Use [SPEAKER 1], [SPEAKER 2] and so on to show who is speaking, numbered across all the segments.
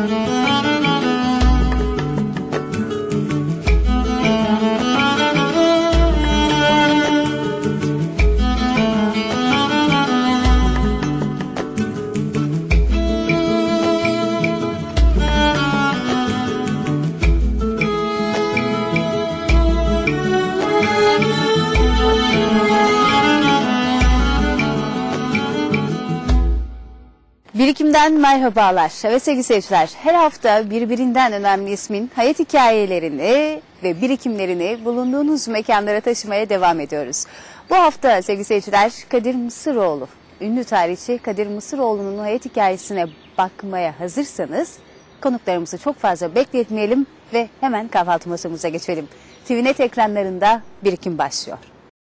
[SPEAKER 1] Birikim'den merhabalar. Evet sevgili seyirciler, her hafta birbirinden önemli ismin hayat hikayelerini ve birikimlerini bulunduğunuz mekanlara taşımaya devam ediyoruz. Bu hafta sevgili seyirciler, Kadir Mısıroğlu, ünlü tarihçi Kadir Mısıroğlu'nun hayat hikayesine bakmaya hazırsanız konuklarımızı çok fazla bekletmeyelim ve hemen kahvaltı masamıza geçelim. TVNet ekranlarında Birikim başlıyor.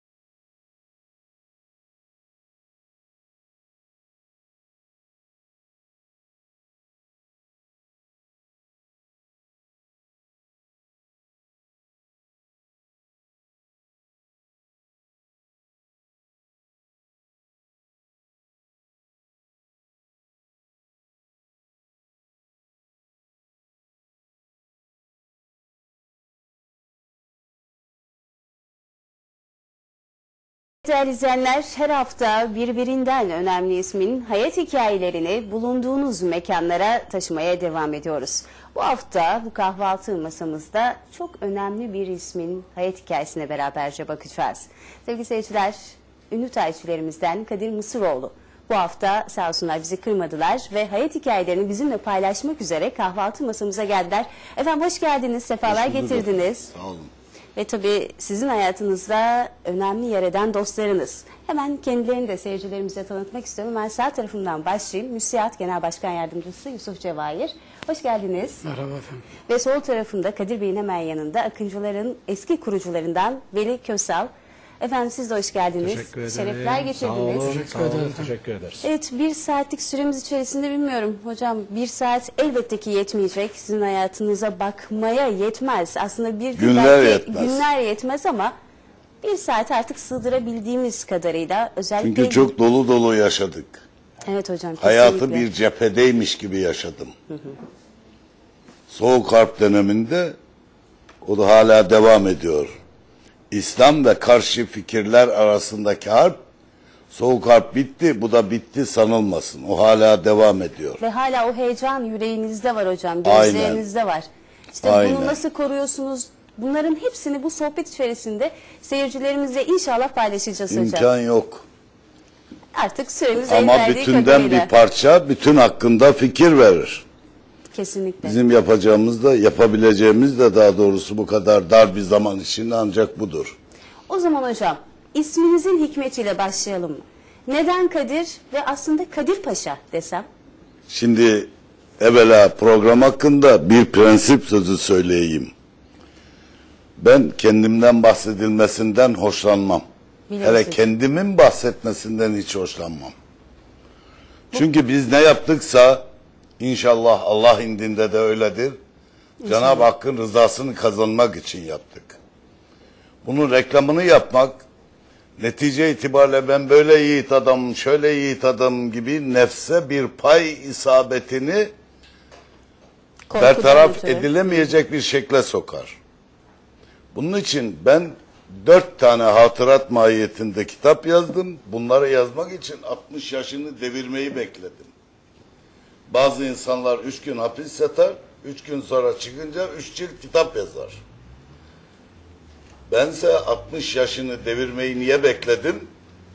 [SPEAKER 1] Değerli izleyenler, her hafta birbirinden önemli ismin hayat hikayelerini bulunduğunuz mekanlara taşımaya devam ediyoruz. Bu hafta bu kahvaltı masamızda çok önemli bir ismin hayat hikayesine beraberce bakacağız. Sevgili seyirciler, ünlü tarihçilerimizden Kadir Mısıroğlu bu hafta sağ olsunlar bizi kırmadılar ve hayat hikayelerini bizimle paylaşmak üzere kahvaltı masamıza geldiler. Efendim hoş geldiniz, sefalar getirdiniz.
[SPEAKER 2] Sağ olun.
[SPEAKER 1] Ve tabii sizin hayatınızda önemli yer eden dostlarınız. Hemen kendilerini de seyircilerimize tanıtmak istiyorum. Ben sağ tarafımdan başlayayım. MÜSİAD Genel Başkan Yardımcısı Yusuf Cevahir. Hoş geldiniz.
[SPEAKER 3] Merhaba efendim.
[SPEAKER 1] Ve sol tarafımda Kadir Bey'in hemen yanında Akıncıların eski kurucularından Veli Kösal. Efendim siz de hoş geldiniz.
[SPEAKER 3] Teşekkür ederim.
[SPEAKER 1] Şerefler getirdiniz.
[SPEAKER 3] Teşekkür ederim.
[SPEAKER 2] Teşekkür ederiz.
[SPEAKER 1] Evet, bir saatlik süremiz içerisinde bilmiyorum hocam, bir saat elbette ki yetmeyecek. Sizin hayatınıza bakmaya yetmez. Aslında bir gün
[SPEAKER 2] Günler
[SPEAKER 1] belki
[SPEAKER 2] yetmez.
[SPEAKER 1] günler yetmez ama bir saat artık sığdırabildiğimiz kadarıyla özellikle...
[SPEAKER 2] Çünkü çok dolu dolu yaşadık.
[SPEAKER 1] Evet hocam,
[SPEAKER 2] Hayatı
[SPEAKER 1] kesinlikle.
[SPEAKER 2] bir cephedeymiş gibi yaşadım. Soğuk Harp döneminde o da hala devam ediyor. İslam ve karşı fikirler arasındaki harp, Soğuk Harp bitti, bu da bitti sanılmasın. O hala devam ediyor.
[SPEAKER 1] Ve hala o heyecan yüreğinizde var hocam,
[SPEAKER 2] Aynen.
[SPEAKER 1] gözlerinizde var. İşte
[SPEAKER 2] Aynen.
[SPEAKER 1] bunu nasıl koruyorsunuz? Bunların hepsini bu sohbet içerisinde seyircilerimizle inşallah paylaşacağız hocam.
[SPEAKER 2] İmkan yok.
[SPEAKER 1] Artık süremiz el
[SPEAKER 2] Ama
[SPEAKER 1] verdiği
[SPEAKER 2] bütünden
[SPEAKER 1] kadarıyla.
[SPEAKER 2] bir parça, bütün hakkında fikir verir.
[SPEAKER 1] Kesinlikle.
[SPEAKER 2] Bizim yapacağımız da, yapabileceğimiz de daha doğrusu bu kadar dar bir zaman içinde ancak budur.
[SPEAKER 1] O zaman hocam isminizin hikmetiyle başlayalım mı? Neden Kadir ve aslında Kadir Paşa desem?
[SPEAKER 2] Şimdi evvela program hakkında bir prensip sözü söyleyeyim. Ben kendimden bahsedilmesinden hoşlanmam.
[SPEAKER 1] Biliyorsunuz.
[SPEAKER 2] Hele kendimin bahsetmesinden hiç hoşlanmam. Çünkü biz ne yaptıksa inşallah Allah indinde de öyledir. Cenab-ı Hakk'ın rızasını kazanmak için yaptık. Bunun reklamını yapmak, netice itibariyle ben böyle yiğit adamım, şöyle yiğit adamım gibi nefse bir pay isabetini
[SPEAKER 1] Korkudan
[SPEAKER 2] bertaraf
[SPEAKER 1] ötürü.
[SPEAKER 2] edilemeyecek bir şekle sokar. Bunun için ben 4 tane hatırat mahiyetinde kitap yazdım. Bunları yazmak için 60 yaşını devirmeyi bekledim. Bazı insanlar 3 gün hapis yatar, 3 gün sonra çıkınca 3 cilt kitap yazar. Bense 60 yaşını devirmeyi niye bekledim?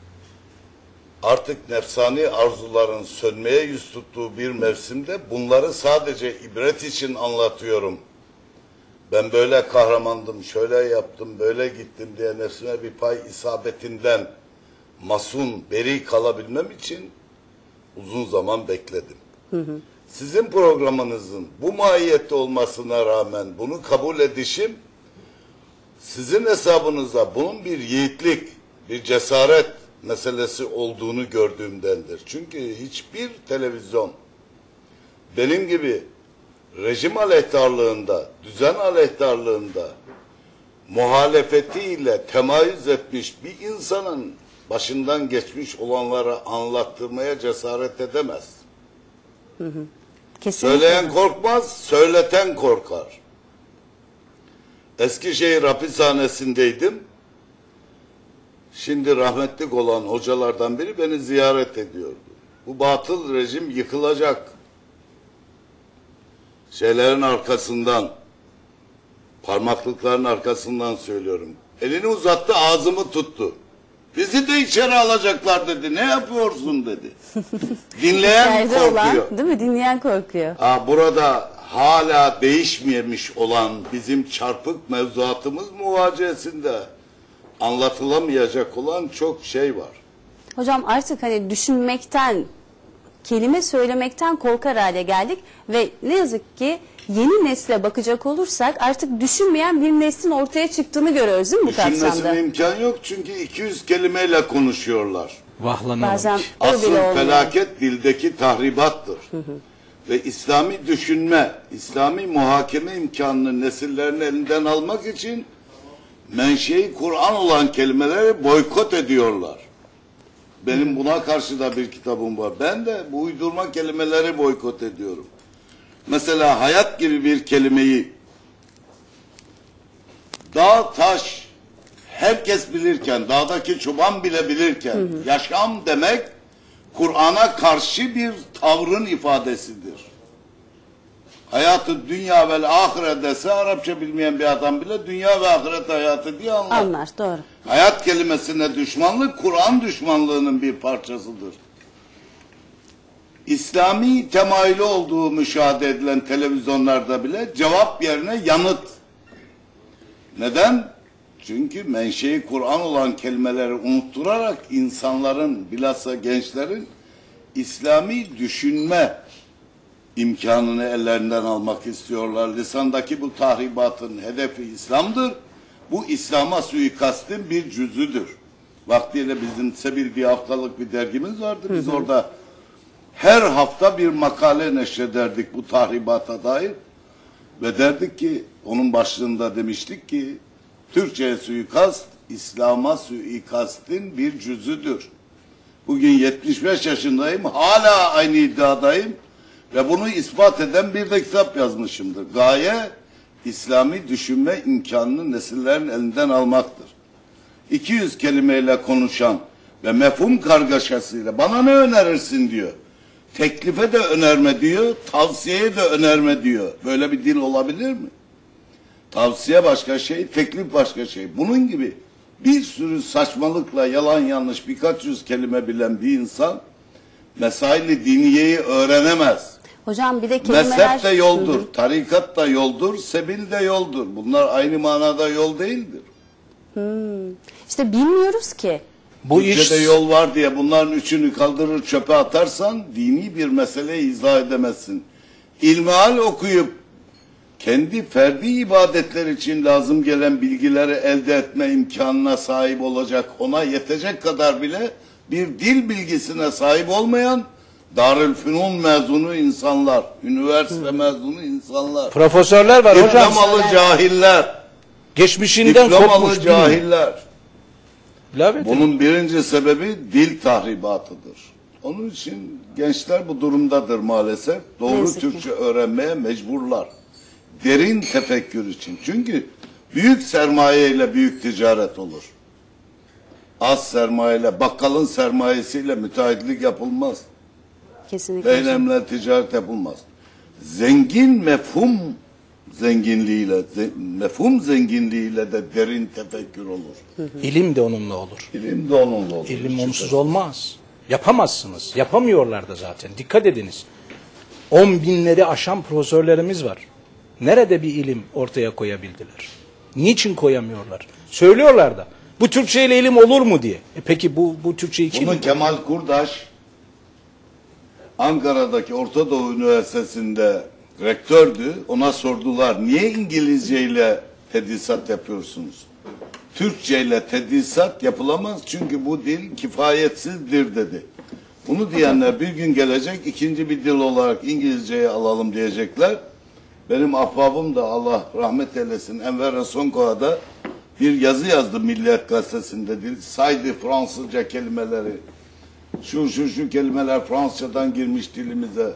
[SPEAKER 2] Artık nefsani arzuların sönmeye yüz tuttuğu bir mevsimde bunları sadece ibret için anlatıyorum. Ben böyle kahramandım, şöyle yaptım, böyle gittim diye nefsime bir pay isabetinden masun, beri kalabilmem için uzun zaman bekledim. Sizin programınızın bu mahiyette olmasına rağmen bunu kabul edişim, sizin hesabınıza bunun bir yiğitlik, bir cesaret meselesi olduğunu gördüğümdendir. Çünkü hiçbir televizyon benim gibi rejim aleyhtarlığında, düzen aleyhtarlığında muhalefetiyle temayüz etmiş bir insanın başından geçmiş olanları anlattırmaya cesaret edemez.
[SPEAKER 1] Kesinlikle.
[SPEAKER 2] Söyleyen korkmaz, söyleten korkar. Eskişehir hapishanesindeydim. Şimdi rahmetlik olan hocalardan biri beni ziyaret ediyordu. Bu batıl rejim yıkılacak. Şeylerin arkasından, parmaklıkların arkasından söylüyorum. Elini uzattı, ağzımı tuttu. Bizi de içeri alacaklar dedi. Ne yapıyorsun dedi. Dinleyen
[SPEAKER 1] İçeride
[SPEAKER 2] korkuyor.
[SPEAKER 1] olan, değil mi? Dinleyen korkuyor.
[SPEAKER 2] Burada hala değişmemiş olan bizim çarpık mevzuatımız muvaciyesinde anlatılamayacak olan çok şey var.
[SPEAKER 1] Hocam artık hani düşünmekten, kelime söylemekten korkar hale geldik ve ne yazık ki yeni nesle bakacak olursak artık düşünmeyen bir neslin ortaya çıktığını görüyoruz değil mi bu kapsamda?
[SPEAKER 2] Düşünmesine imkan yok çünkü 200 kelimeyle konuşuyorlar.
[SPEAKER 3] Vahlanıyorlar.
[SPEAKER 1] Bazen o
[SPEAKER 2] Asıl
[SPEAKER 1] bile olmuyor.
[SPEAKER 2] felaket dildeki tahribattır. Ve İslami düşünme, İslami muhakeme imkanını nesillerin elinden almak için menşei Kur'an olan kelimeleri boykot ediyorlar. Benim buna karşı da bir kitabım var. Ben de bu uydurma kelimeleri boykot ediyorum. Mesela hayat gibi bir kelimeyi dağ, taş, herkes bilirken, dağdaki çoban bile bilirken, yaşam demek Kur'an'a karşı bir tavrın ifadesidir. Hayatı dünya ve ahiret dese Arapça bilmeyen bir adam bile dünya ve ahiret hayatı diye anlar.
[SPEAKER 1] Anlar, doğru.
[SPEAKER 2] Hayat kelimesine düşmanlık Kur'an düşmanlığının bir parçasıdır. İslami temayülü olduğu müşahede edilen televizyonlarda bile cevap yerine yanıt. Neden? Çünkü menşei Kur'an olan kelimeleri unutturarak insanların, bilhassa gençlerin İslami düşünme imkanını ellerinden almak istiyorlar. Lisandaki bu tahribatın hedefi İslam'dır. Bu İslam'a suikastin bir cüzüdür. Vaktiyle bizim Sebil diye haftalık bir dergimiz vardı. Biz orada her hafta bir makale neşrederdik bu tahribata dair. Ve derdik ki, onun başlığında demiştik ki, Türkçe'ye suikast, İslam'a suikastin bir cüzüdür. Bugün 75 yaşındayım, hala aynı iddiadayım ve bunu ispat eden bir de kitap yazmışımdır. Gaye, İslami düşünme imkanını nesillerin elinden almaktır. 200 kelimeyle konuşan ve mefhum kargaşasıyla bana ne önerirsin diyor. Teklife de önerme diyor, tavsiyeye de önerme diyor. Böyle bir dil olabilir mi? Tavsiye başka şey, teklif başka şey. Bunun gibi bir sürü saçmalıkla yalan yanlış birkaç yüz kelime bilen bir insan mesail-i diniyeyi öğrenemez.
[SPEAKER 1] Hocam bir de kelimeler...
[SPEAKER 2] Mezhep de yoldur, tarikat da yoldur, sebil de yoldur. Bunlar aynı manada yol değildir.
[SPEAKER 1] İşte bilmiyoruz ki.
[SPEAKER 3] Bu iş
[SPEAKER 2] Türkçe'de yol var diye bunların üçünü kaldırır çöpe atarsan dini bir meseleyi izah edemezsin. İlmihal okuyup kendi ferdi ibadetler için lazım gelen bilgileri elde etme imkanına sahip olacak, ona yetecek kadar bile bir dil bilgisine sahip olmayan Darülfünun mezunu insanlar, üniversite mezunu insanlar,
[SPEAKER 3] profesörler var hocam.
[SPEAKER 2] diplomalı cahiller,
[SPEAKER 3] Geçmişinden kopmuş.
[SPEAKER 2] diplomalı cahiller.
[SPEAKER 3] Bilmiyorum.
[SPEAKER 2] Bunun birinci sebebi dil tahribatıdır. Onun için gençler bu durumdadır maalesef. Doğru
[SPEAKER 1] Yazık ki.
[SPEAKER 2] Türkçe öğrenmeye mecburlar. Derin tefekkür için. Çünkü büyük sermaye ile büyük ticaret olur. Az sermayeyle, bakkalın sermayesiyle müteahhitlik yapılmaz.
[SPEAKER 1] Kesinlikle. hocam.
[SPEAKER 2] Beylemle ticaret yapılmaz. Zengin mefhum zenginliğiyle de derin tefekkür olur.
[SPEAKER 3] İlim de onunla olur.
[SPEAKER 2] İlim de onunla olur.
[SPEAKER 3] İlim onsuz olmaz. Yapamazsınız. Yapamıyorlar da zaten. Dikkat ediniz. 10 binleri aşan profesörlerimiz var. Nerede bir ilim ortaya koyabildiler? Niçin koyamıyorlar? Söylüyorlar da. Bu Türkçe ile ilim olur mu diye. Peki bu Türkçeyi kim?
[SPEAKER 2] Bunu Kemal Kurdaş Ankara'daki Orta Doğu Üniversitesi'nde rektördü. Ona sordular, niye İngilizce ile tedrisat yapıyorsunuz? Türkçe ile tedrisat yapılamaz çünkü bu dil kifayetsizdir dedi. Bunu diyenler bir gün gelecek, ikinci bir dil olarak İngilizceyi alalım diyecekler. Benim ahbabım da Allah rahmet eylesin Enver Resonko'da bir yazı yazdı Milliyet Gazetesi'nde. Saydı Fransızca kelimeleri. Şu kelimeler Fransızcadan girmiş dilimize.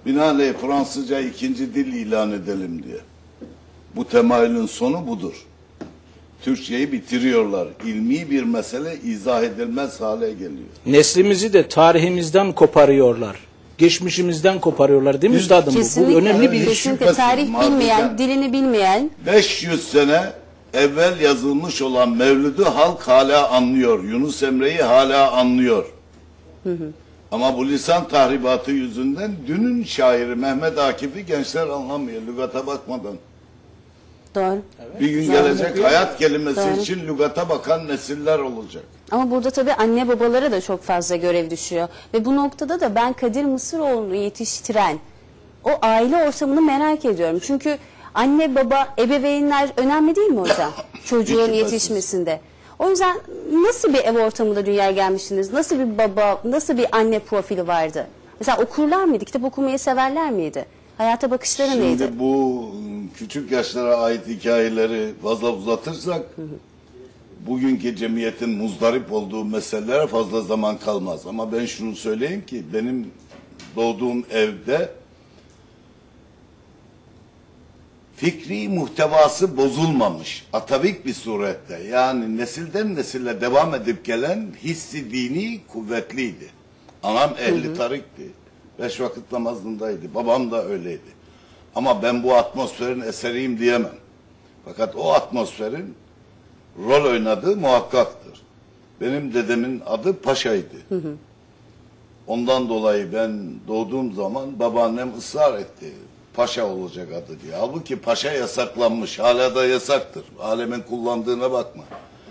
[SPEAKER 2] Binaenaleyh Fransızca ikinci dil ilan edelim diye. Bu temayülün sonu budur. Türkçeyi bitiriyorlar. İlmi bir mesele izah edilmez hale geliyor.
[SPEAKER 3] Neslimizi de tarihimizden koparıyorlar. Geçmişimizden koparıyorlar değil mi üstadım? Bu önemli bir iş.
[SPEAKER 1] Kesinlikle tarih bilmeyen, dilini bilmeyen.
[SPEAKER 2] 500 sene evvel yazılmış olan Mevlüd'ü halk hala anlıyor. Yunus Emre'yi hala anlıyor. Ama bu lisan tahribatı yüzünden dünün şairi Mehmet Akif'i gençler anlamıyor lügata bakmadan.
[SPEAKER 1] Doğru.
[SPEAKER 2] Bir gün gelecek hayat kelimesi için lügata bakan nesiller olacak.
[SPEAKER 1] Ama burada tabii anne babalara da çok fazla görev düşüyor. Ve bu noktada da ben Kadir Mısıroğlu'nu yetiştiren o aile ortamını merak ediyorum. Çünkü anne baba, ebeveynler önemli değil mi hocam? Çocuğun yetişmesinde. O yüzden nasıl bir ev ortamında dünyaya gelmişsiniz? Nasıl bir baba, nasıl bir anne profili vardı? Mesela okurlar mıydı? Kitap okumayı severler miydi? Hayata bakışları neydi?
[SPEAKER 2] Şimdi bu küçük yaşlara ait hikayeleri fazla uzatırsak bugünkü cemiyetin muzdarip olduğu meselelere fazla zaman kalmaz. Ama ben şunu söyleyeyim ki benim doğduğum evde fikri muhtevası bozulmamış, atavik bir surette, yani nesilden nesile devam edip gelen hissi dini kuvvetliydi. Anam ehli tarikti. 5 vakit namazındaydı. Babam da öyleydi. Ama ben bu atmosferin eseriyim diyemem. Fakat o atmosferin rol oynadığı muhakkaktır. Benim dedemin adı Paşa'ydı. Ondan dolayı ben doğduğum zaman babaannem ısrar etti. Paşa olacak adı diye. Halbuki Paşa yasaklanmış. Hala da yasaktır. Alemin kullandığına bakma.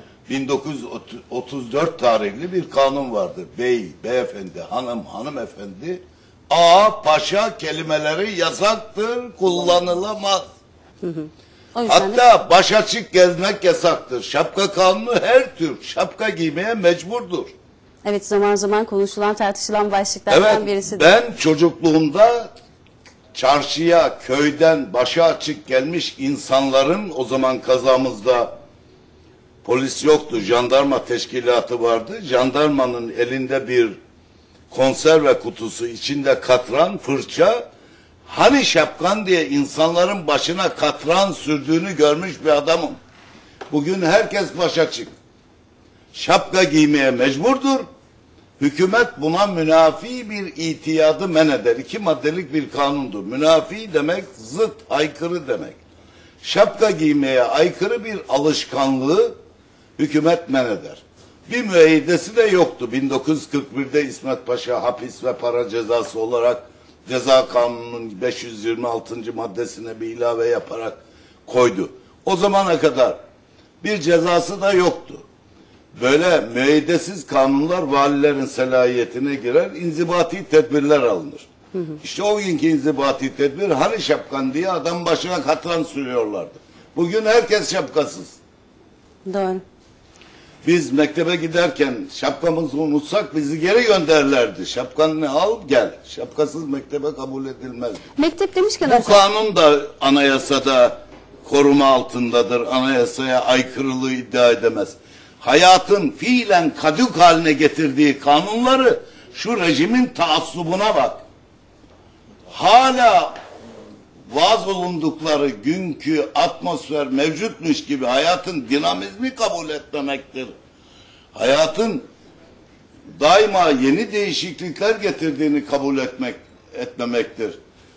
[SPEAKER 2] 1934 tarihli bir kanun vardı. Bey, beyefendi, hanım, hanımefendi, paşa kelimeleri yasaktır, kullanılamaz. Hatta baş açık gezmek yasaktır. Şapka kanunu her tür şapka giymeye mecburdur.
[SPEAKER 1] Evet, zaman zaman konuşulan, tartışılan başlıklardan birisi de.
[SPEAKER 2] Ben çocukluğumda çarşıya, köyden başı açık gelmiş insanların, o zaman kazamızda polis yoktu, jandarma teşkilatı vardı. Jandarmanın elinde bir konserve kutusu, içinde katran, fırça, hani şapkan diye insanların başına katran sürdüğünü görmüş bir adamım. Bugün herkes baş açık. Şapka giymeye mecburdur. Hükümet buna münafi bir itiyadı men eder. 2 maddelik bir kanundur. Münafi demek zıt, aykırı demek. Şapka giymeye aykırı bir alışkanlığı hükümet men eder. Bir müeyyidesi de yoktu. 1941'de İsmet Paşa hapis ve para cezası olarak ceza kanununun 526. maddesine bir ilave yaparak koydu. O zamana kadar bir cezası da yoktu. Böyle müeyyidesiz kanunlar valilerin selahiyetine girer, inzibati tedbirler alınır. İşte o günkü inzibati tedbir, hani şapkan diye adam başına katran sürüyorlardı. Bugün herkes şapkasız.
[SPEAKER 1] Doğru.
[SPEAKER 2] Biz mektebe giderken şapkamızı unutsak bizi geri gönderlerdi. Şapkanı al gel. Şapkasız mektebe kabul edilmez.
[SPEAKER 1] Mektep demişken
[SPEAKER 2] Bu
[SPEAKER 1] hocam.
[SPEAKER 2] kanun da anayasada koruma altındadır. Anayasaya aykırılığı iddia edemez. Hayatın fiilen kadük haline getirdiği kanunları, şu rejimin taassubuna bak. Hala vaaz olundukları günkü atmosfer mevcutmuş gibi hayatın dinamizmi kabul etmemektir. Hayatın daima yeni değişiklikler getirdiğini kabul etmemektir.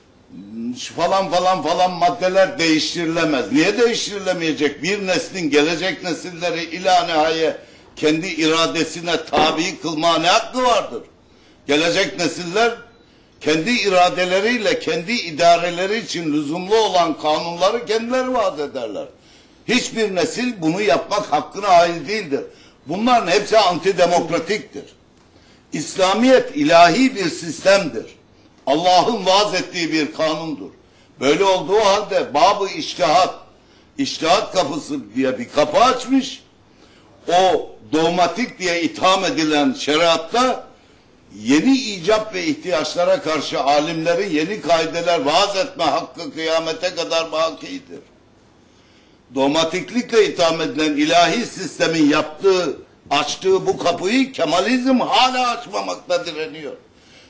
[SPEAKER 2] Falan maddeler değiştirilemez. Niye değiştirilemeyecek? Bir neslin gelecek nesilleri ila nihaye kendi iradesine tabi kılma ne hakkı vardır? Gelecek nesiller kendi iradeleriyle kendi idareleri için lüzumlu olan kanunları kendileri vaat ederler. Hiçbir nesil bunu yapmak hakkına hail değildir. Bunların hepsi antidemokratiktir. İslamiyet ilahi bir sistemdir. Allah'ın vaaz ettiği bir kanundur. Böyle olduğu halde bab-ı içtihat kapısı diye bir kapı açmış. O dogmatik diye itham edilen şeriatta yeni icap ve ihtiyaçlara karşı alimlerin yeni kaideler vaaz etme hakkı kıyamete kadar bakidir. Dogmatiklikle itham edilen ilahi sistemin açtığı bu kapıyı Kemalizm hala açmamakta direniyor.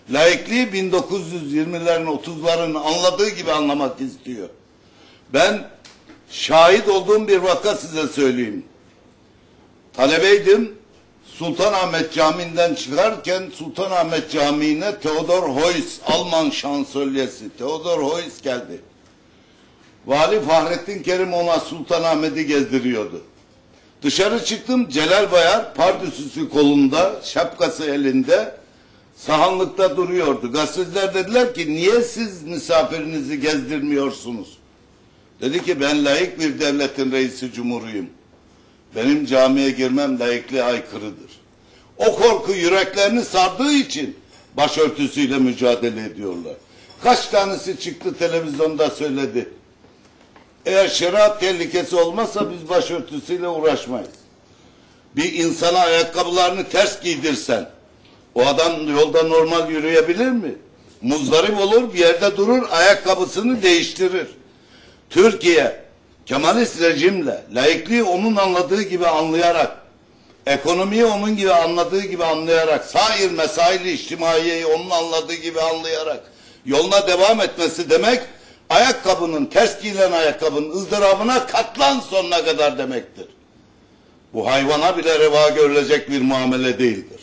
[SPEAKER 2] Laikliği 1920'lerin 30'ların anladığı gibi anlamak istiyor. Ben şahit olduğum bir vaka size söyleyeyim. Talebeydim. Sultanahmet Camii'nden çıkarken Sultanahmet Camii'ne Theodor Heuss, Alman şansölyesi Theodor Heuss geldi. Vali Fahrettin Kerim ona Sultanahmet'i gezdiriyordu. Dışarı çıktım, Celal Bayar pardüsüsü kolunda, şapkası elinde, sahanlıkta duruyordu. Gazeteciler dediler ki niye siz misafirinizi gezdirmiyorsunuz? Dedi ki ben laik bir devletin reisi cumhuruyum. Benim camiye girmem laikliğe aykırıdır. O korku yüreklerini sardığı için başörtüsüyle mücadele ediyorlar. Kaç tanesi çıktı televizyonda söyledi. Eğer şeriat tehlikesi olmazsa biz başörtüsüyle uğraşmayız. Bir insana ayakkabılarını ters giydirsen o adam yolda normal yürüyebilir mi? Muzdarip olur, bir yerde durur, ayakkabısını değiştirir. Türkiye Kemalist rejimle laikliği onun anladığı gibi anlayarak, ekonomiyi onun gibi anladığı gibi anlayarak, sair mesail-i içtimaiyeyi onun anladığı gibi anlayarak yoluna devam etmesi demek, ayakkabının, ters giyilen ayakkabının ızdırabına katlan sonuna kadar demektir. Bu hayvana bile reva görülecek bir muamele değildir.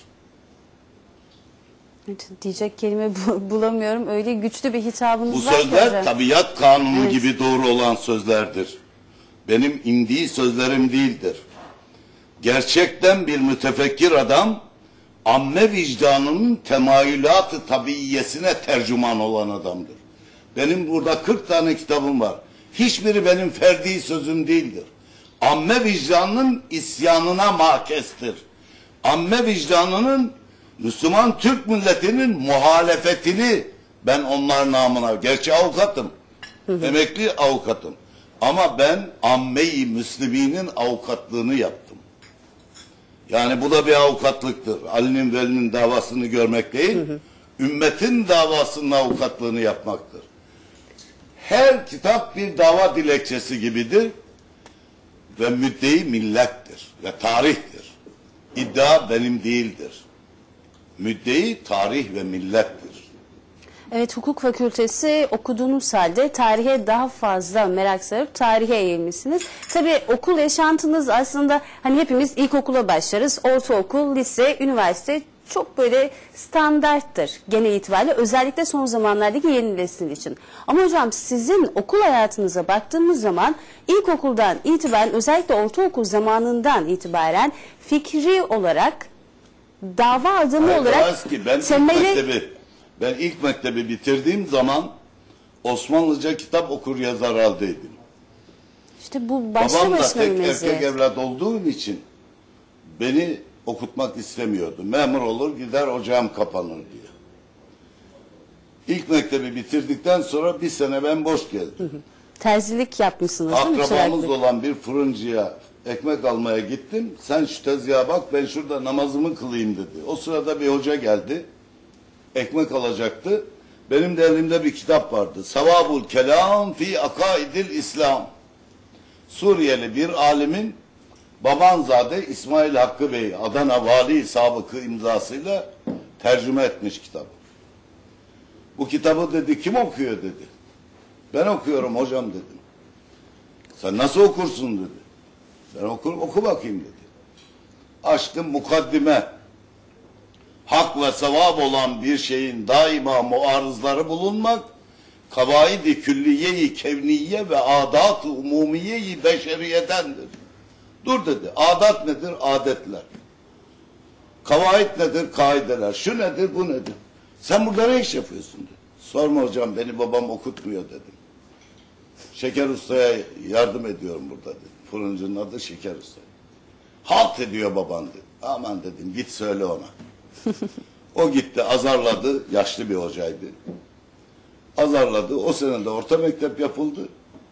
[SPEAKER 1] Diyecek kelime bulamıyorum. Öyle güçlü bir hitabınız
[SPEAKER 2] Bu
[SPEAKER 1] var ki
[SPEAKER 2] sözler
[SPEAKER 1] hocam.
[SPEAKER 2] tabiat kanunu
[SPEAKER 1] Evet.
[SPEAKER 2] gibi doğru olan sözlerdir. Benim indiği sözlerim değildir. Gerçekten bir mütefekkir adam, amme vicdanının temayülat-ı tabiiyesine tercüman olan adamdır. Benim burada 40 tane kitabım var. Hiçbiri benim ferdi sözüm değildir. Amme vicdanının isyanına makestir. Amme vicdanının Müslüman Türk milletinin muhalefetini ben onlar namına, gerçi avukatım, emekli avukatım. Ama ben amme-i müsliminin avukatlığını yaptım. Yani bu da bir avukatlıktır. Ali'nin Veli'nin davasını görmek değil, ümmetin davasının avukatlığını yapmaktır. Her kitap bir dava dilekçesi gibidir ve müddei millettir ve tarihtir. İddia benim değildir. Müddei tarih ve millettir.
[SPEAKER 1] Evet, hukuk fakültesi okuduğunuz halde tarihe daha fazla merak sarıp tarihe eğilmişsiniz. Tabii okul yaşantınız aslında hani hepimiz ilkokula başlarız, ortaokul, lise, üniversite çok böyle standarttır genel itibariyle, özellikle son zamanlardaki yeni nesil için. Ama hocam sizin okul hayatınıza baktığımız zaman ilkokuldan itibaren, özellikle ortaokul zamanından itibaren fikri olarak, dava adamı olarak
[SPEAKER 2] ki ben ilk mektebi bitirdiğim zaman Osmanlıca kitap okur yazar haldeydim.
[SPEAKER 1] İşte bu başlı
[SPEAKER 2] Babam da
[SPEAKER 1] başına bir
[SPEAKER 2] tek
[SPEAKER 1] meziyet.
[SPEAKER 2] erkek evlat olduğum için beni okutmak istemiyordu. Memur olur gider ocağım kapanır diye. İlk mektebi bitirdikten sonra bir sene ben boş geldim.
[SPEAKER 1] Terzilik yapmışsınız değil mi?
[SPEAKER 2] Akrabamız
[SPEAKER 1] Çıraklık.
[SPEAKER 2] olan bir fırıncıya ekmek almaya gittim. Sen şu tezgaha bak, ben şurada namazımı kılayım dedi. O sırada bir hoca geldi. Ekmek alacaktı. Benim de elimde bir kitap vardı. Savabul Kelam fi Akaidil İslam. Suriyeli bir alimin Babanzade İsmail Hakkı Bey, Adana Vali Sabıkı imzasıyla tercüme etmiş kitabı. Bu kitabı dedi kim okuyor dedi. Ben okuyorum hocam dedim. Sen nasıl okursun dedi. Ben okurum, oku bakayım dedi. Açtım mukaddime. Hak ve sevap olan bir şeyin daima muarızları bulunmak, kavaid-i külliye-i kevniye ve adat-ı umumiye-i beşeriyedendir. Dur dedi. Adat nedir? Adetler. Kavaid nedir? Kaideler. Şu nedir? Bu nedir? Sen burada ne iş yapıyorsun dedi. Sorma hocam, beni babam okutmuyor dedim. Şeker Usta'ya yardım ediyorum burada dedi. Fırıncının adı Şeker Usta. Halt ediyor baban dedi. Aman dedim, git söyle ona. O gitti, azarladı. Yaşlı bir hocaydı. Azarladı. O sene de orta mektep yapıldı.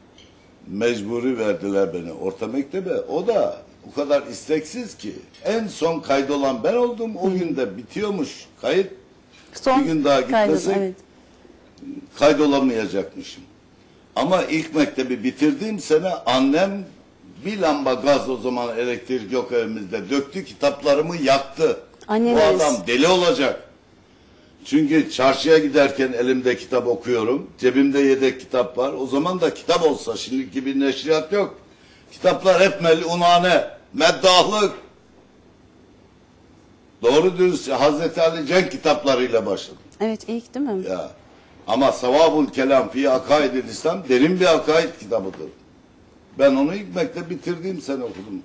[SPEAKER 2] Mecburi verdiler beni orta mektebe. O da o kadar isteksiz ki. En son kaydolan ben oldum. O gün de bitiyormuş kayıt.
[SPEAKER 1] Son
[SPEAKER 2] Bir gün daha gitmesek
[SPEAKER 1] evet.
[SPEAKER 2] kaydolamayacakmışım. Ama ilk mektebi bitirdiğim sene annem bir lamba gaz, o zaman elektrik yok evimizde, döktü, kitaplarımı yaktı.
[SPEAKER 1] Anneniz.
[SPEAKER 2] Bu adam deli olacak. Çünkü çarşıya giderken elimde kitap okuyorum. Cebimde yedek kitap var. O zaman da kitap olsa, şimdiki gibi neşriyat yok. Kitaplar hep melunane, meddahlık. Doğru dürüst Hazreti Ali Cenk kitaplarıyla başladı.
[SPEAKER 1] Evet, ilk değil mi?
[SPEAKER 2] Ya. Ama Savabul Kelam fi Akaidil İslam derin bir akaid kitabıdır. Ben onu ilk mektep bitirdiğim sene okudum.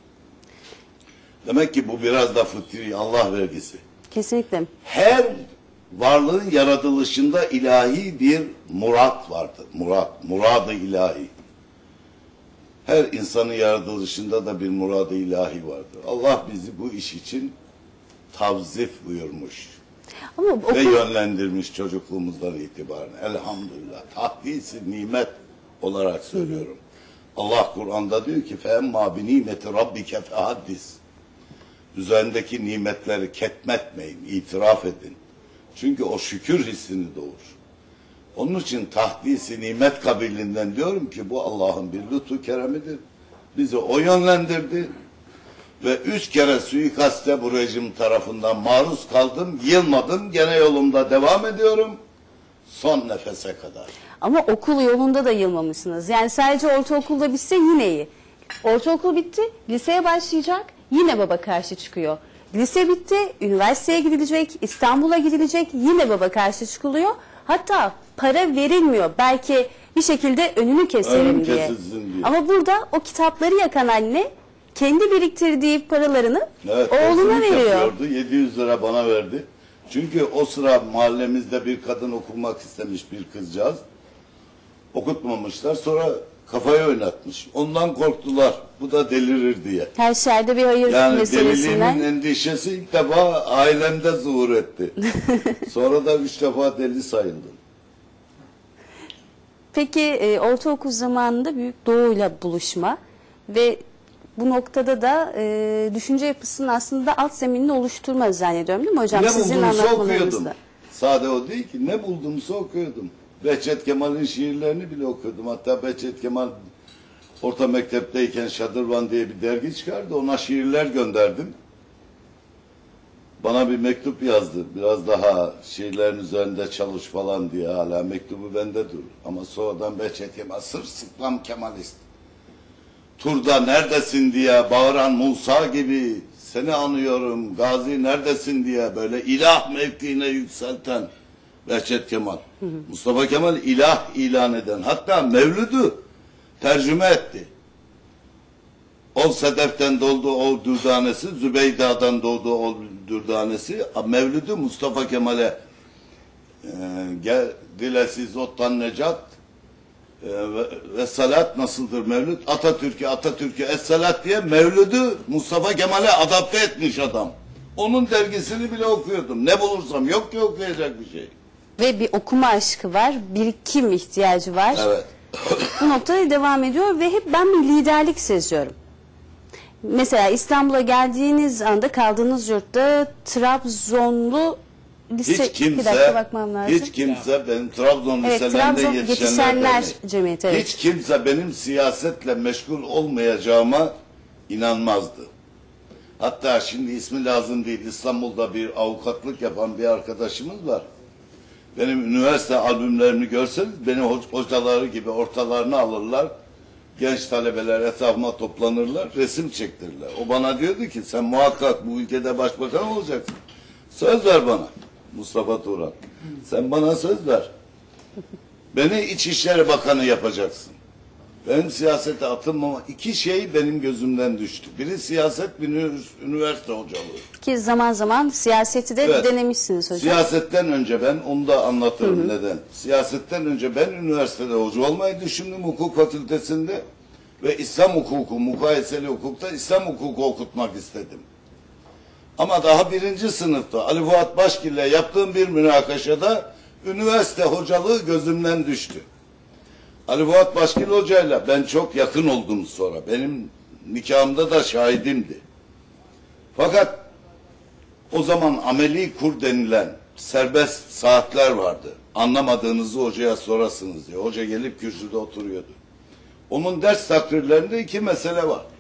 [SPEAKER 2] Demek ki bu biraz da fıtri, Allah vergisi.
[SPEAKER 1] Kesinlikle.
[SPEAKER 2] Her varlığın yaratılışında ilahi bir murat vardır. Muradı ilahi. Her insanın yaratılışında da bir muradı ilahi vardır. Allah bizi bu iş için tavzif buyurmuş.
[SPEAKER 1] Ama
[SPEAKER 2] Ve yönlendirmiş çocukluğumuzdan itibaren. Elhamdülillah. Tahdisi nimet olarak söylüyorum. Allah Kur'an'da diyor ki فَاَمَّا بِنِيمَةِ رَبِّكَ فَحَدِّسِ Üzerindeki nimetleri ketmetmeyin, itiraf edin. Çünkü o şükür hissini doğurur. Onun için tahdisi nimet kabilinden diyorum ki bu Allah'ın bir lütfu keremidir. Bizi o yönlendirdi. Ve 3 kere suikaste bu rejim tarafından maruz kaldım, yılmadım, gene yolumda devam ediyorum. Son nefese kadar.
[SPEAKER 1] Ama okul yolunda da yılmamışsınız. Yani sadece ortaokulda bitse yine iyi. Ortaokul bitti, liseye başlayacak, yine baba karşı çıkıyor. Lise bitti, üniversiteye gidilecek, İstanbul'a gidilecek, yine baba karşı çıkılıyor. Hatta para verilmiyor. Belki bir şekilde önünü keselim diye. Ama burada o kitapları yakan anne kendi biriktirdiği paralarını oğluna veriyor.
[SPEAKER 2] Yapıyordu, 700 lira bana verdi. Çünkü o sıra mahallemizde bir kadın okumak istemiş, bir kızcağız. Okutmamışlar. Sonra kafayı oynatmış. Ondan korktular. Bu da delirir diye.
[SPEAKER 1] Her şerde bir hayır
[SPEAKER 2] Yani
[SPEAKER 1] meselesinden.
[SPEAKER 2] deliliğimin endişesi ilk defa ailemde zuhur etti. Sonra da 3 defa deli sayıldım.
[SPEAKER 1] Peki ortaokul zamanında Büyük Doğu'yla buluşma ve bu noktada da düşünce yapısının aslında alt zeminini oluşturma zannediyorum, değil mi hocam?
[SPEAKER 2] Ne
[SPEAKER 1] Sizin
[SPEAKER 2] buldumsa
[SPEAKER 1] anlatmalarınızda.
[SPEAKER 2] okuyordum. Sade o değil ki. Ne buldumsa okuyordum. Behçet Kemal'in şiirlerini bile okuyordum. Hatta Behçet Kemal orta mektepteyken Şadırvan diye bir dergi çıkardı. Ona şiirler gönderdim. Bana bir mektup yazdı. Biraz daha şiirlerin üzerinde çalış falan diye. Hala mektubu bende durur. Ama sonradan Behçet Kemal sırılsıklam Kemalist. Turda neredesin diye bağıran Musa gibi seni anıyorum. Gazi neredesin diye böyle ilah mevkiine yükselten Behçet Kemal. Mustafa Kemal ilah ilan eden. Hatta Mevlüd'ü tercüme etti. Ol sedeften doldu ol dürdanesi, Zübeyda'dan doğdu ol dürdanesi. Mevlüd'ü Mustafa Kemal'e dilesiz ottan necat ve salat nasıldır Mevlüt? Atatürk'e es-salat diye Mevlüd'ü Mustafa Kemal'e adapte etmiş adam. Onun dergisini bile okuyordum. Ne bulursam yok ki okuyacak bir şey.
[SPEAKER 1] Ve bir okuma aşkı var, birikim ihtiyacı var.
[SPEAKER 2] Evet.
[SPEAKER 1] Bu noktada devam ediyor ve hep ben bir liderlik seziyorum. Mesela İstanbul'a geldiğiniz anda kaldığınız yurtta Trabzonlu lise...
[SPEAKER 2] Hiç
[SPEAKER 1] bir dakika bakmam lazım.
[SPEAKER 2] kimse benim Trabzon liselerinde
[SPEAKER 1] Trabzon
[SPEAKER 2] yetişenler
[SPEAKER 1] Cemiyeti. Evet.
[SPEAKER 2] hiç kimse benim siyasetle meşgul olmayacağıma inanmazdı. Hatta şimdi ismi lazım değil. İstanbul'da bir avukatlık yapan bir arkadaşımız var. Benim üniversite albümlerimi görseniz beni hocaları gibi ortalarına alırlar. Genç talebeler etrafıma toplanırlar, resim çektirirler. O bana diyordu ki sen muhakkak bu ülkede başbakan olacaksın. Söz ver bana Mustafa Turan. Sen bana söz ver. Beni İçişleri Bakanı yapacaksın. Benim siyasete atılmama 2 şey benim gözümden düştü. Biri siyaset, biri üniversite hocalığı.
[SPEAKER 1] Ki zaman zaman siyaseti de
[SPEAKER 2] Evet.
[SPEAKER 1] denemişsiniz hocam.
[SPEAKER 2] Siyasetten önce ben, onu da anlatırım neden. Siyasetten önce ben üniversitede hoca olmayı düşündüm hukuk fakültesinde ve İslam hukuku, mukayeseli hukukta İslam hukuku okutmak istedim. Ama daha 1. sınıfta Ali Fuat Başgil ile yaptığım bir münakaşada üniversite hocalığı gözümden düştü. Ali Fuat Başgil hocayla ben çok yakın oldum sonra. Benim nikahımda da şahidimdi. Fakat o zaman ameli kur denilen serbest saatler vardı. Anlamadığınızı hocaya sorasınız diye. Hoca gelip kürsüde oturuyordu. Onun ders takrirlerinde 2 mesele var.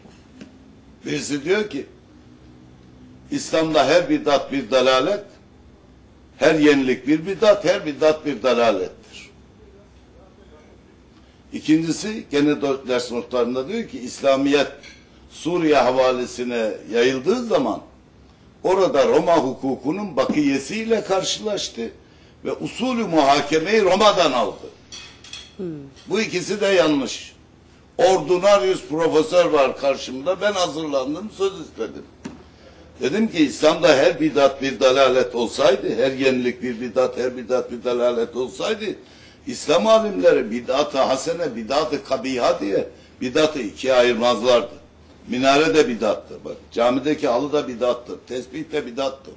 [SPEAKER 2] Birisi diyor ki İslam'da her bidat bir dalalet, Her yenilik bir bidat, her bidat bir dalalettir. İkincisi, gene ders notlarında diyor ki, İslamiyet Suriye havalisine yayıldığı zaman orada Roma hukukunun bakiyesiyle karşılaştı ve usulü muhakemeyi Roma'dan aldı. Bu ikisi de yanlış. Ordinarius profesör var karşımda, ben hazırlandım, söz istedim. Dedim ki İslam'da her bidat bir dalalet olsaydı, her yenilik bir bidat, her bidat bir dalalet olsaydı, İslam alimleri bidat-ı hasene, bidat-ı kabiha diye bidatı ikiye ayırmazlardı. Minare de bidattır. Bak, camideki halı da bidattır. Tesbih de bidattır.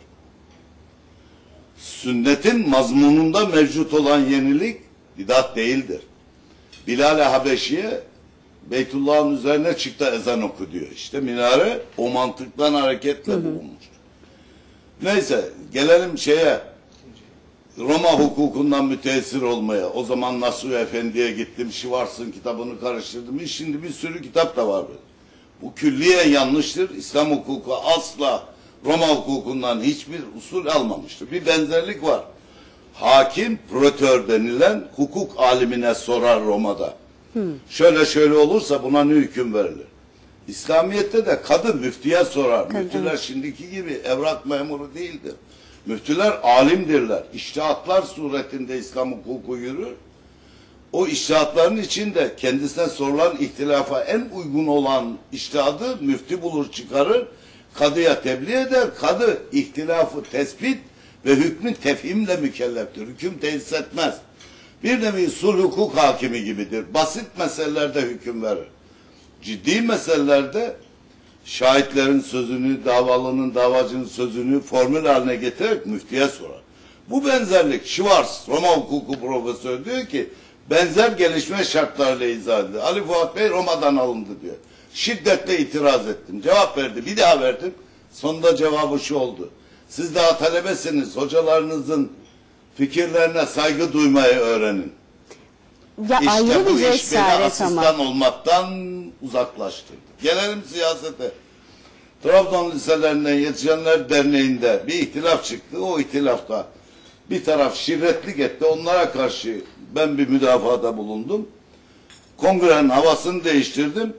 [SPEAKER 2] Sünnetin mazmununda mevcut olan yenilik bidat değildir. Bilal-i Habeşi'ye Beytullah'ın üzerine çıktı ezan oku diyor. İşte minare o mantıktan hareketle bulunmuş. Neyse gelelim şeye, Roma hukukundan müteessir olmaya. O zaman Nasuh Efendi'ye gittim. Schwarz'ın kitabını karıştırdım. Şimdi bir sürü kitap da var. Bu külliyen yanlıştır. İslam hukuku asla Roma hukukundan hiçbir usul almamıştır. Bir benzerlik var. Hakim, protör denilen hukuk alimine sorar Roma'da. Şöyle şöyle olursa buna ne hüküm verilir? İslamiyet'te de kadı müftiye sorar. Müftüler şimdiki gibi evrak memuru değildir. Müftüler alimdirler. İçtihatlar suretinde İslam hukuku yürür. O içtihatların içinde kendisine sorulan ihtilafa en uygun olan içtihadı müftü bulur çıkarır. Kadıya tebliğ eder. Kadı ihtilafı tespit ve hükmün tefhimle mükelleftir. Hüküm tesis etmez. Bir nevi sulh hukuk hakimi gibidir. Basit meselelerde hüküm verir. Ciddi meselelerde şahitlerin sözünü, davalının, davacının sözünü formül haline getirerek müftiye sorar. Bu benzerlik Schwarz, Roma hukuku profesörü diyor ki benzer gelişme şartlarıyla izah edilir. Ali Fuat Bey Roma'dan alındı diyor. Şiddetle itiraz ettim. Cevap verdi. Bir daha verdim. Sonunda cevabı şu oldu. Siz daha talebesiniz. Hocalarınızın fikirlerine saygı duymayı öğrenin.
[SPEAKER 1] Ya
[SPEAKER 2] İşte
[SPEAKER 1] ayrı
[SPEAKER 2] bu
[SPEAKER 1] bir
[SPEAKER 2] iş beni
[SPEAKER 1] cesaret
[SPEAKER 2] asistan
[SPEAKER 1] ama.
[SPEAKER 2] olmaktan uzaklaştırdı. Gelelim siyasete. Trabzon Liselerinden Yetişenler Derneği'nde bir ihtilaf çıktı. O ihtilafta bir taraf şirretlik etti. Onlara karşı ben bir müdafada bulundum. Kongrenin havasını değiştirdim.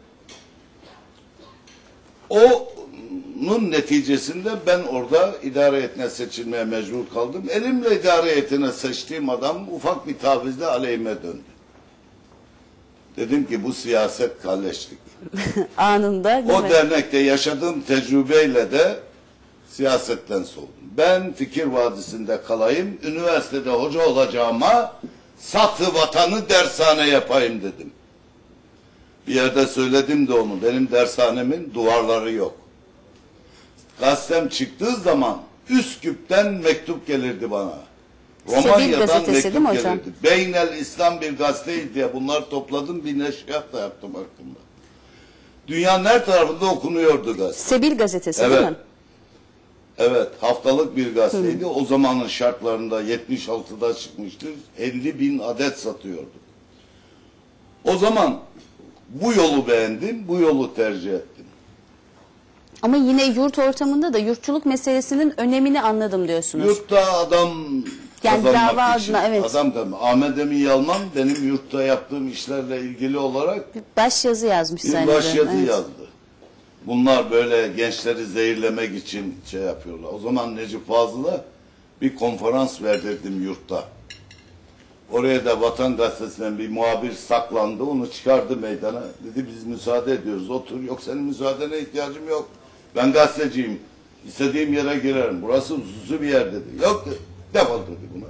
[SPEAKER 2] Onun neticesinde ben orada idare heyetine seçilmeye mecbur kaldım. Elimle idare heyetine seçtiğim adam ufak bir tavizle aleyhime döndü. Dedim ki bu siyaset kalleşlik.
[SPEAKER 1] Anında.
[SPEAKER 2] O dernekte yaşadığım tecrübeyle de siyasetten soğudum. Ben Fikir Vadisi'nde kalayım, üniversitede hoca olacağıma satı vatanı dershane yapayım dedim. Bir yerde söyledim de onu, benim dershanemin duvarları yok. Gazetem çıktığı zaman Üsküp'ten mektup gelirdi bana. Romanya'dan mektup gelirdi. Beynel İslam bir gazeteydi diye bunları topladım, bir neşriyat da yaptım hakkında. Dünyanın her tarafında okunuyordu gazete.
[SPEAKER 1] Sebil gazetesi
[SPEAKER 2] evet.
[SPEAKER 1] değil mi?
[SPEAKER 2] Evet, haftalık bir gazeteydi. O zamanın şartlarında 76'da çıkmıştır. 50.000 adet satıyordu. O zaman bu yolu beğendim, bu yolu tercih ettim.
[SPEAKER 1] Ama yine yurt ortamında da yurtçuluk meselesinin önemini anladım diyorsunuz.
[SPEAKER 2] Yurtta adam
[SPEAKER 1] yani
[SPEAKER 2] kazanmak
[SPEAKER 1] dava
[SPEAKER 2] için.
[SPEAKER 1] adına, evet.
[SPEAKER 2] Adam da Ahmet Emin Yalman benim yurtta yaptığım işlerle ilgili olarak
[SPEAKER 1] Bir başyazı yazmış
[SPEAKER 2] bir
[SPEAKER 1] zannediyorum.
[SPEAKER 2] başyazı
[SPEAKER 1] Evet.
[SPEAKER 2] yazdı. Bunlar böyle gençleri zehirlemek için şey yapıyorlar. O zaman Necip Fazıl'a bir konferans verdirdim yurtta. Oraya da Vatan Gazetesi'nden bir muhabir saklandı. Onu çıkardı meydana. Dedi biz müsaade ediyoruz. Otur. Yok senin müsaadene ihtiyacım yok. Ben gazeteciyim. İstediğim yere girerim. Burası hususi bir yer dedi. Yok dedi. Defol dedi buna.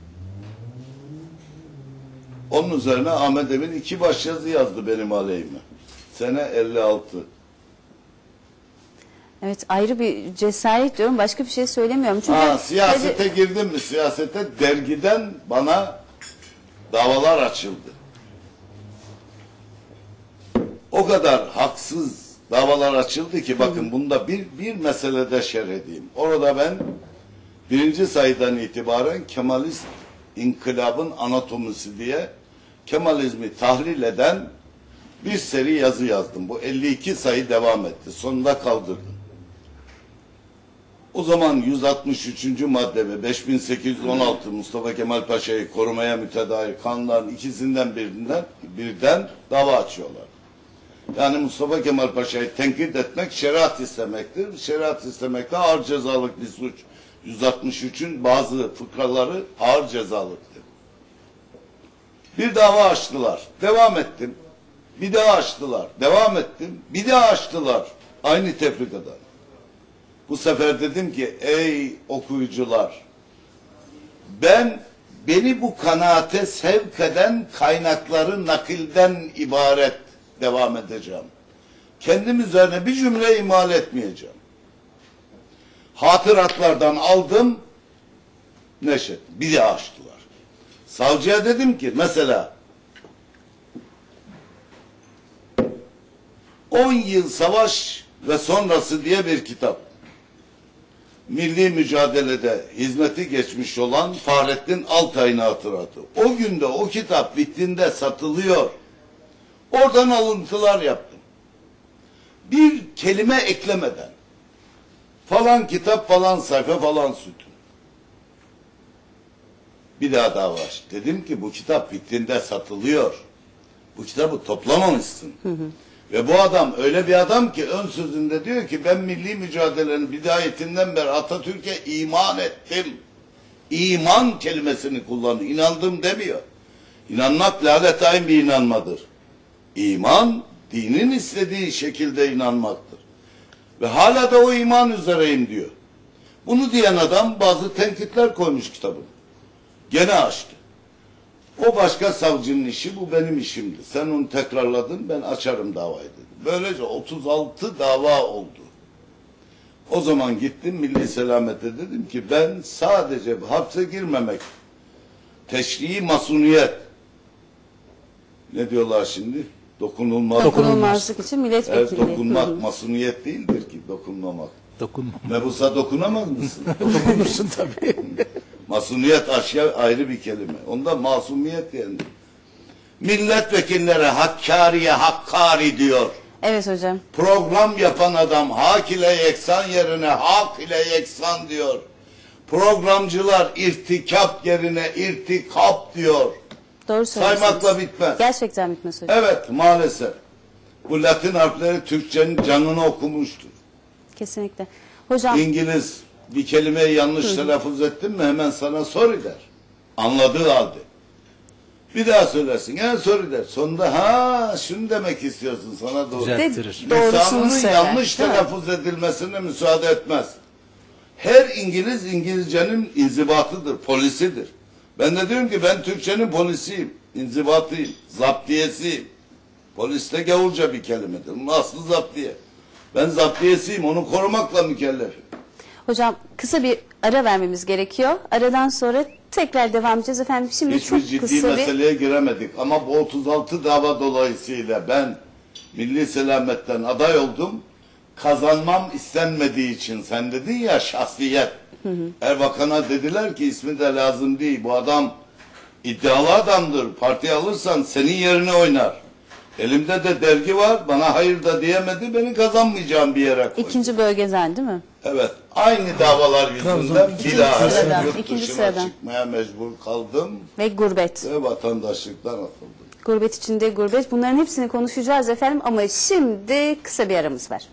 [SPEAKER 2] Onun üzerine Ahmet Emin 2 başyazı yazdı benim aleyhime. Sene 56.
[SPEAKER 1] Evet, ayrı bir cesaret diyorum. Başka bir şey söylemiyorum. Çünkü
[SPEAKER 2] siyasete girdim mi? Siyasete dergiden bana davalar açıldı. O kadar haksız davalar açıldı ki bakın bunda bir meselede şerh edeyim. Orada ben 1. sayıdan itibaren Kemalist İnkılabın Anatomisi diye Kemalizmi tahlil eden bir seri yazı yazdım. Bu 52 sayı devam etti. Sonunda kaldırdım. O zaman 163. madde ve 5816 Mustafa Kemal Paşa'yı korumaya mütedair kanunların ikisinden birden dava açıyorlar. Yani Mustafa Kemal Paşa'yı tenkit etmek şeriat istemektir. Şeriat istemek de ağır cezalık bir suç. 163'ün bazı fıkraları ağır cezalıktır. Bir dava açtılar. Devam ettim. Bir daha açtılar. Devam ettim. Bir daha açtılar. Aynı tefrikadan. Bu sefer dedim ki ey okuyucular, beni bu kanaate sevk eden kaynakları nakilden ibaret devam edeceğim. Kendim üzerine bir cümle imal etmeyeceğim. Hatıratlardan aldım, neşrettim. Bir de açtılar. Savcıya dedim ki mesela 10 yıl savaş ve sonrası diye bir kitap. Milli mücadelede hizmeti geçmiş olan Fahrettin Altay'ın hatıratı. O günde o kitap vitrinde satılıyor. Oradan alıntılar yaptım. Bir kelime eklemeden. Falan kitap, falan sayfa, falan sütun. Bir daha dava açtım. Dedim ki bu kitap vitrinde satılıyor. Bu kitabı toplamamışsın. Ve bu adam öyle bir adam ki ön sözünde diyor ki ben milli mücadelenin bidayetinden beri Atatürk'e iman ettim. İman kelimesini kullanıyor. İnandım demiyor. İnanmak lâletayın bir inanmadır. İman dinin istediği şekilde inanmaktır. Ve hala da o iman üzereyim diyor. Bunu diyen adam bazı tenkitler koymuş kitabın. Gene açtı. O başka savcının işi, bu benim işimdi. Sen onu tekrarladın, ben açarım davayı dedim. Böylece 36 dava oldu. O zaman gittim Milli Selamet'e dedim ki ben sadece hapse girmemek, teşrii masuniyet, ne diyorlar şimdi?
[SPEAKER 1] Dokunulmazlık için milletvekilliği.
[SPEAKER 2] Evet, dokunmak masuniyet değildir ki, dokunmamak.
[SPEAKER 3] Dokunmamak.
[SPEAKER 2] Mebusa dokunamaz mısın?
[SPEAKER 3] Dokunursun tabii.
[SPEAKER 2] Masuniyet ayrı bir kelime. Onda masumiyet yani. Milletvekillere Hakkari'ye Hakkari diyor.
[SPEAKER 1] Evet hocam.
[SPEAKER 2] Program yapan adam hak ile yeksan yerine hak ile yeksan diyor. Programcılar irtikap yerine irtikap diyor.
[SPEAKER 1] Doğru söylüyorsunuz.
[SPEAKER 2] Saymakla bitmez.
[SPEAKER 1] Gerçekten bitmez hocam.
[SPEAKER 2] Evet maalesef. Bu Latin harfleri Türkçenin canını okumuştur.
[SPEAKER 1] Kesinlikle. Hocam.
[SPEAKER 2] İngiliz bir kelimeyi yanlış telaffuz ettin mi hemen sana sorry der. Anladığı halde. Bir daha söylersin. Yani sorry der. Sonunda şunu demek istiyorsun sana doğru.
[SPEAKER 3] Düzelttirir.
[SPEAKER 1] Doğrusunu
[SPEAKER 2] Lisanının
[SPEAKER 1] söyler,
[SPEAKER 2] yanlış
[SPEAKER 1] değil mi?
[SPEAKER 2] telaffuz edilmesine müsaade etmez. Her İngiliz İngilizcenin inzibatıdır, polisidir. Ben de diyorum ki ben Türkçenin polisiyim, inzibatıyım, zaptiyesiyim. Polis de gavurca bir kelimedir. Bunun aslı zaptiye. Ben zaptiyesiyim, onu korumakla mükellefim.
[SPEAKER 1] Hocam kısa bir ara vermemiz gerekiyor. Aradan sonra tekrar devam edeceğiz efendim. Şimdi
[SPEAKER 2] Hiçbir
[SPEAKER 1] çok
[SPEAKER 2] ciddi
[SPEAKER 1] kısa bir...
[SPEAKER 2] meseleye giremedik. Ama bu 36 dava dolayısıyla ben Milli Selamet'ten aday oldum. Kazanmam istenmediği için sen dedin ya şahsiyet. Erbakan'a dediler ki ismi de lazım değil. Bu adam iddialı adamdır. Parti alırsan senin yerine oynar. Elimde de dergi var. Bana hayır da diyemedi. Beni kazanmayacağım bir yere koydu.
[SPEAKER 1] İkinci bölgeden değil mi?
[SPEAKER 2] Evet. Aynı davalar yüzünden bilahare
[SPEAKER 1] sıradan,
[SPEAKER 2] yurt
[SPEAKER 1] ikinci
[SPEAKER 2] dışına
[SPEAKER 1] sıradan.
[SPEAKER 2] çıkmaya mecbur kaldım.
[SPEAKER 1] Ve gurbet.
[SPEAKER 2] Ve vatandaşlıktan atıldım.
[SPEAKER 1] Gurbet içinde gurbet. Bunların hepsini konuşacağız efendim. Ama şimdi kısa bir aramız var.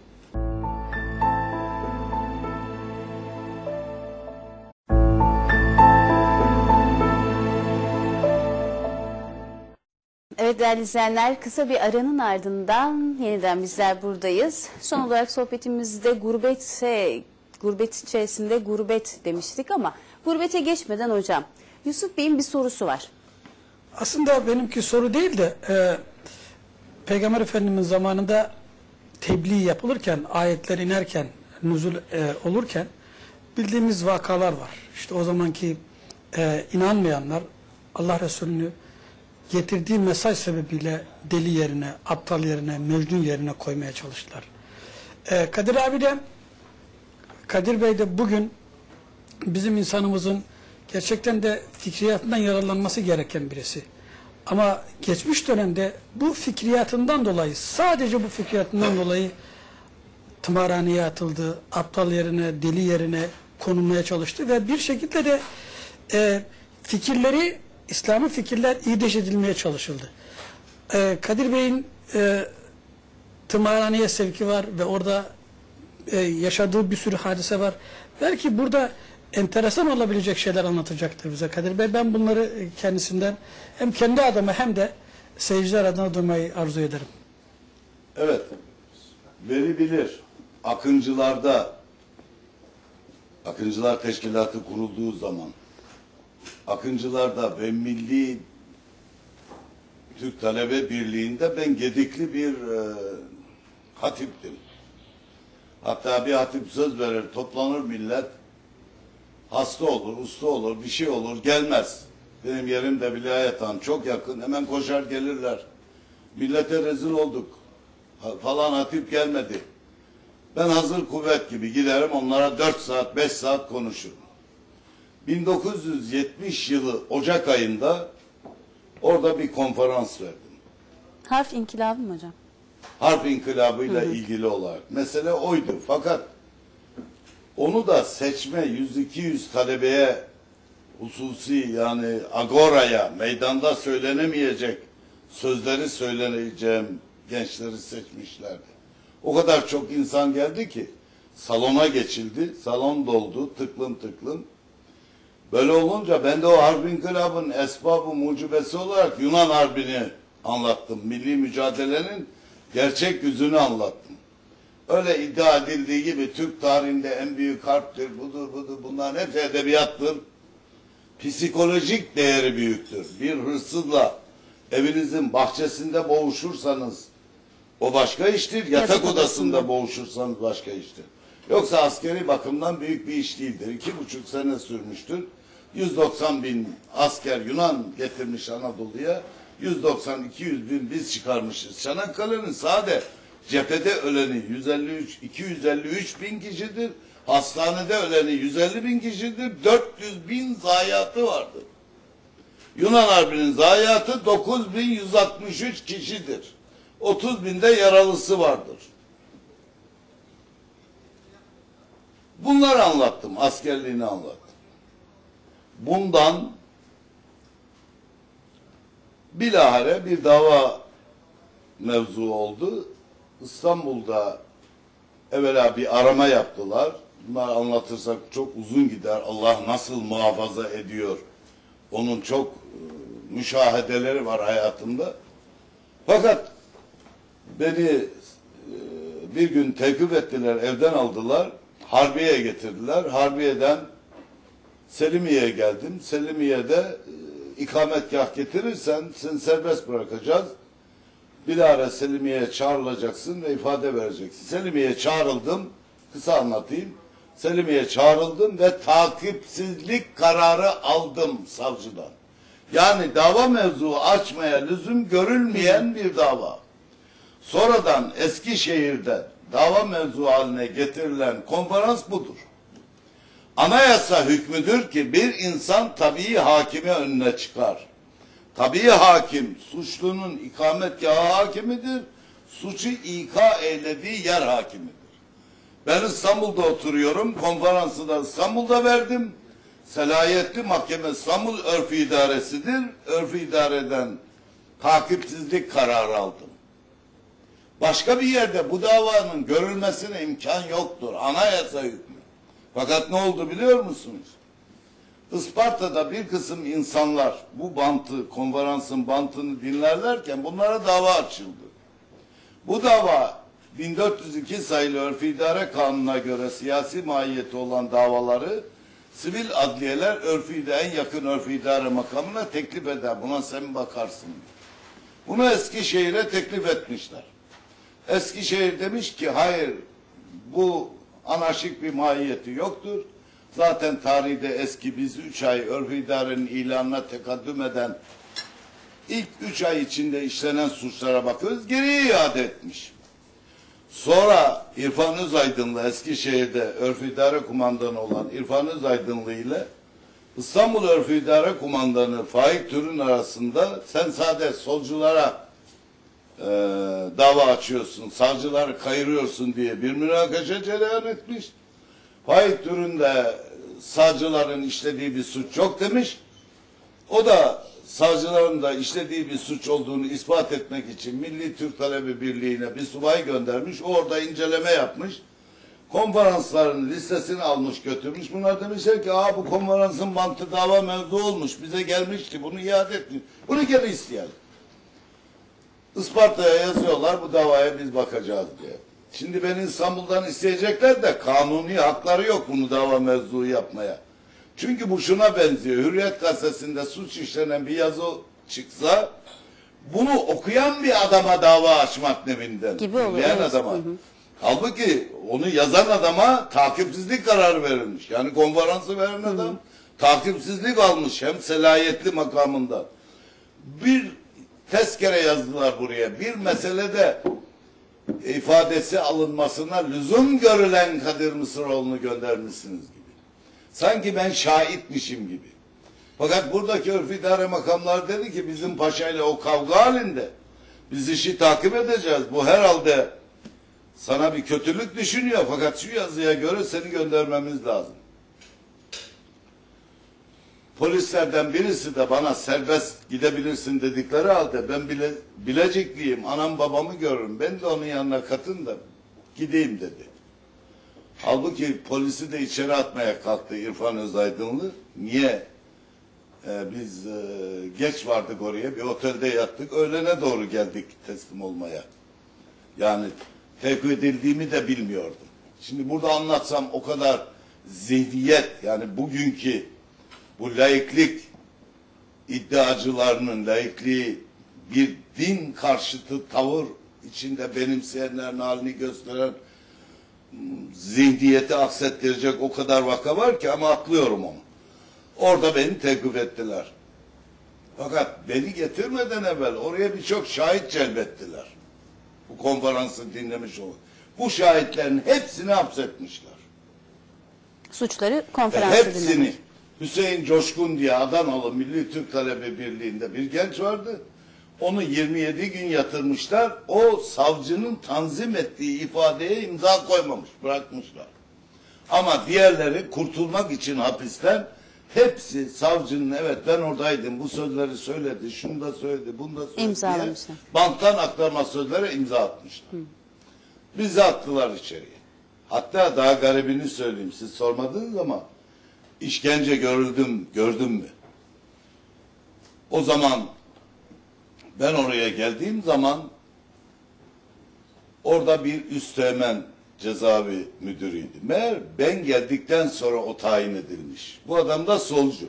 [SPEAKER 1] Evet değerli izleyenler, kısa bir aranın ardından yeniden bizler buradayız. Son olarak sohbetimizde gurbet içerisinde gurbet demiştik ama gurbete geçmeden hocam, Yusuf Bey'in bir sorusu var.
[SPEAKER 4] Aslında benimki soru değil de Peygamber Efendimiz zamanında tebliğ yapılırken, ayetler inerken, nüzul olurken bildiğimiz vakalar var. İşte o zamanki inanmayanlar Allah Resulü'nü getirdiği mesaj sebebiyle deli yerine, aptal yerine, mecnun yerine koymaya çalıştılar. Kadir Bey de bugün bizim insanımızın gerçekten de fikriyatından yararlanması gereken birisi. Ama geçmiş dönemde bu fikriyatından dolayı, sadece bu fikriyatından dolayı tımarhaneye atıldı, aptal yerine, deli yerine konulmaya çalıştı ve bir şekilde de fikirleri, İslami fikirler irdeş edilmeye çalışıldı. Kadir Bey'in tımarhaneye sevki var ve orada yaşadığı bir sürü hadise var. Belki burada enteresan olabilecek şeyler anlatacaktır bize Kadir Bey. Ben bunları kendisinden hem kendi adıma hem de seyirciler adına duymayı arzu ederim.
[SPEAKER 2] Evet, veri bilir. Akıncılar Teşkilatı kurulduğu zaman, Akıncılar'da ve Milli Türk Talebe Birliği'nde ben gedikli bir hatiptim. Hatta bir hatip söz verir, toplanır millet, hasta olur, usta olur, bir şey olur, gelmez. Benim yerim de vilayeten çok yakın, hemen koşar gelirler. Millete rezil olduk, falan hatip gelmedi. Ben hazır kuvvet gibi giderim, onlara 4 saat, 5 saat konuşurum. 1970 yılı Ocak ayında orada bir konferans verdim.
[SPEAKER 1] Harf inkılabı mı hocam?
[SPEAKER 2] Harf inkılabıyla ilgili olarak. Mesele oydu. Fakat onu da seçme 100-200 talebeye hususi yani agoraya, meydanda söylenemeyecek sözleri söyleyeceğim gençleri seçmişlerdi. O kadar çok insan geldi ki salona geçildi. Salon doldu tıklım tıklım. Böyle olunca ben de o harp inkılabının esbabı mucibesi olarak Yunan Harbi'ni anlattım. Milli mücadelenin gerçek yüzünü anlattım. Öyle iddia edildiği gibi Türk tarihinde en büyük harptir, budur, bunların hepsi edebiyattır. Psikolojik değeri büyüktür. Bir hırsızla evinizin bahçesinde boğuşursanız o başka iştir. Yatak odasında boğuşursanız başka iştir. Yoksa askeri bakımdan büyük bir iş değildir. 2,5 sene sürmüştür. 190 bin asker Yunan getirmiş Anadolu'ya. 190-200 bin biz çıkarmışız. Çanakkale'nin sade cephede öleni 253 bin kişidir. Hastanede öleni 150 bin kişidir. 400 bin zayiatı vardır. Yunan Harbi'nin zayiatı 9163 kişidir. 30 binde yaralısı vardır. Bunları anlattım, askerliğini anlattım. Bundan bilahare bir dava mevzu oldu. İstanbul'da evvela bir arama yaptılar. Bunları anlatırsak çok uzun gider. Allah nasıl muhafaza ediyor? Onun çok müşahedeleri var hayatımda. Fakat beni bir gün tekip ettiler, evden aldılar. Harbiye'ye getirdiler. Harbiye'den Selimiye'ye geldim. Selimiye'de ikametgah getirirsen seni serbest bırakacağız. Bilahare Selimiye'ye çağrılacaksın ve ifade vereceksin. Selimiye'ye çağrıldım. Kısa anlatayım. Selimiye'ye çağrıldım ve takipsizlik kararı aldım savcıdan. Yani dava mevzu açmaya lüzum görülmeyen bir dava. Sonradan Eskişehir'de dava mevzu haline getirilen konferans budur. Anayasa hükmüdür ki bir insan tabii hakimi önüne çıkar. Tabii hakim suçlunun ikametgahı hakimidir, suçu ika eylediği yer hakimidir. Ben İstanbul'da oturuyorum, konferansı da İstanbul'da verdim. Selayetli mahkeme İstanbul Örfü İdaresi'dir. Örfü İdare'den takipsizlik kararı aldım. Başka bir yerde bu davanın görülmesine imkan yoktur. Anayasa hükmü. Fakat ne oldu biliyor musunuz? Isparta'da bir kısım insanlar bu bantı, konferansın bantını dinlerlerken bunlara dava açıldı. Bu dava 1402 sayılı Örfü İdare Kanunu'na göre siyasi mahiyeti olan davaları sivil adliyeler en yakın Örfü İdare makamına teklif eder. Buna sen bakarsın. Bunu Eskişehir'e teklif etmişler. Eskişehir demiş ki hayır bu anarşik bir mahiyeti yoktur. Zaten tarihte eski biz 3 ay Örfü İdare'nin ilanına tekaddüm eden ilk 3 ay içinde işlenen suçlara bakıyoruz. Geriye iade etmiş. Sonra İrfan Özaydın'la Eskişehir'de Örfü İdare Kumandanı olan İrfan Özaydınlı ile İstanbul Örfü İdare Kumandanı Faik Türün arasında sen sadece solculara dava açıyorsun, savcıları kayırıyorsun diye bir münakaşa cereyan etmiş. Faik türünde savcıların işlediği bir suç yok demiş. O da savcıların da işlediği bir suç olduğunu ispat etmek için Milli Türk Talebi Birliği'ne bir subay göndermiş. O orada inceleme yapmış. Konferansların listesini almış götürmüş. Bunlar demişler ki bu konferansın bantı dava mevzu olmuş. Bize gelmişti, bunu iade etmiş. Bunu geri isteyelim. Isparta'ya yazıyorlar, bu davaya biz bakacağız diye. Şimdi beni İstanbul'dan isteyecekler de kanuni hakları yok bunu dava mevzu yapmaya. Çünkü bu şuna benziyor. Hürriyet gazetesinde suç işlenen bir yazı çıksa bunu okuyan bir adama dava açmak nevinden.
[SPEAKER 1] Gibi olur.
[SPEAKER 2] Evet. Adama. Halbuki onu yazan adama takipsizlik kararı verilmiş. Yani konferansı veren adam takipsizlik almış hem selayetli makamında. Bir tezkere yazdılar buraya. Bir meselede ifadesi alınmasına lüzum görülen Kadir Mısıroğlu'nu göndermişsiniz gibi. Sanki ben şahitmişim gibi. Fakat buradaki örf idare makamları dedi ki bizim paşayla o kavga halinde biz işi takip edeceğiz. Bu herhalde sana bir kötülük düşünüyor fakat şu yazıya göre seni göndermemiz lazım. Polislerden birisi de bana serbest gidebilirsin dedikleri halde ben Bilecikliyim, anam babamı görürüm. Ben de onun yanına katın da gideyim dedi. Halbuki polisi de içeri atmaya kalktı İrfan Özaydınlı. Niye? Biz geç vardık oraya, bir otelde yattık. Öğlene doğru geldik teslim olmaya. Yani tevkif edildiğimi de bilmiyordum. Şimdi burada anlatsam o kadar zihniyet, yani bugünkü bu laiklik iddiacılarının laikliği bir din karşıtı tavır içinde benimseyenlerin halini gösteren zihniyeti aksettirecek o kadar vaka var ki ama atlıyorum onu. Orada beni tevkif ettiler. Fakat beni getirmeden evvel oraya birçok şahit celbettiler. Bu konferansı dinlemiş olan. Bu şahitlerin hepsini hapsetmişler.
[SPEAKER 1] Suçları konferansı
[SPEAKER 2] hepsini.
[SPEAKER 1] dinlemiş.
[SPEAKER 2] Hüseyin Coşkun diye Adanalı Milli Türk Talebi Birliği'nde bir genç vardı. Onu 27 gün yatırmışlar. O savcının tanzim ettiği ifadeye imza koymamış, bırakmışlar. Ama diğerleri kurtulmak için hapisten hepsi savcının evet ben oradaydım, bu sözleri söyledi, şunu da söyledi, bunu da söyledi diye banttan aktarma sözlere imza atmışlar. Bizi attılar içeriye. Hatta daha garibini söyleyeyim, siz sormadınız ama işkence gördüm mü? O zaman ben oraya geldiğim zaman orada bir üsteğmen cezaevi müdürüydü. Meğer ben geldikten sonra o tayin edilmiş. Bu adam da solcu.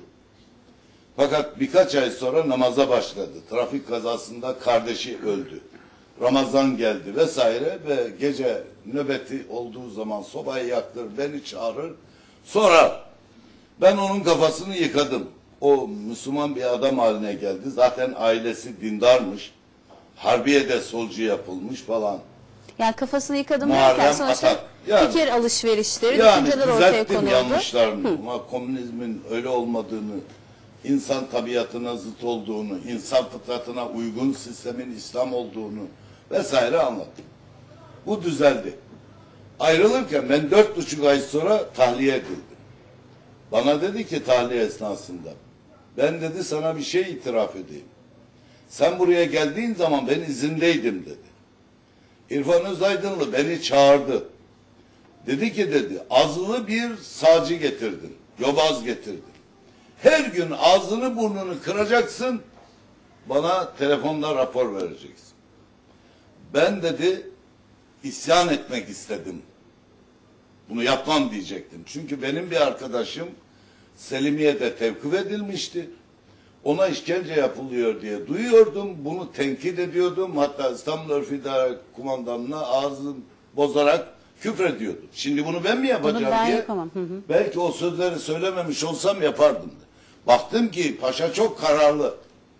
[SPEAKER 2] Fakat birkaç ay sonra namaza başladı. Trafik kazasında kardeşi öldü. Ramazan geldi vesaire ve gece nöbeti olduğu zaman sobayı yaktır, beni çağırır. Sonra ben onun kafasını yıkadım. O Müslüman bir adam haline geldi. Zaten ailesi dindarmış. Harbiye'de solcu yapılmış falan.
[SPEAKER 1] Yani kafasını yıkadım
[SPEAKER 2] Muharrem
[SPEAKER 1] derken sonuçta
[SPEAKER 2] Atak. Yani,
[SPEAKER 1] fikir alışverişleri, düşünceler ortaya konuldu.
[SPEAKER 2] yanlışlarını ama komünizmin öyle olmadığını, insan tabiatına zıt olduğunu, insan fıtratına uygun sistemin İslam olduğunu vesaire anlattım. Bu düzeldi. Ayrılırken ben 4,5 ay sonra tahliye edildim. Bana dedi ki tahliye esnasında, ben dedi sana bir şey itiraf edeyim. Sen buraya geldiğin zaman ben izindeydim dedi. İrfan Özaydınlı beni çağırdı. Dedi ki dedi, azılı bir sağcı getirdin, yobaz getirdin. Her gün ağzını burnunu kıracaksın, bana telefonla rapor vereceksin. Ben dedi, isyan etmek istedim. Bunu yapmam diyecektim. Çünkü benim bir arkadaşım Selimiye'de tevkif edilmişti. Ona işkence yapılıyor diye duyuyordum. Bunu tenkit ediyordum. Hatta İstanbul Örf İdare Kumandanı'na ağzını bozarak küfrediyordum. Şimdi bunu ben mi yapacağım
[SPEAKER 1] bunu ben
[SPEAKER 2] diye.
[SPEAKER 1] Yapamam.
[SPEAKER 2] Belki o sözleri söylememiş olsam yapardım. Baktım ki paşa çok kararlı.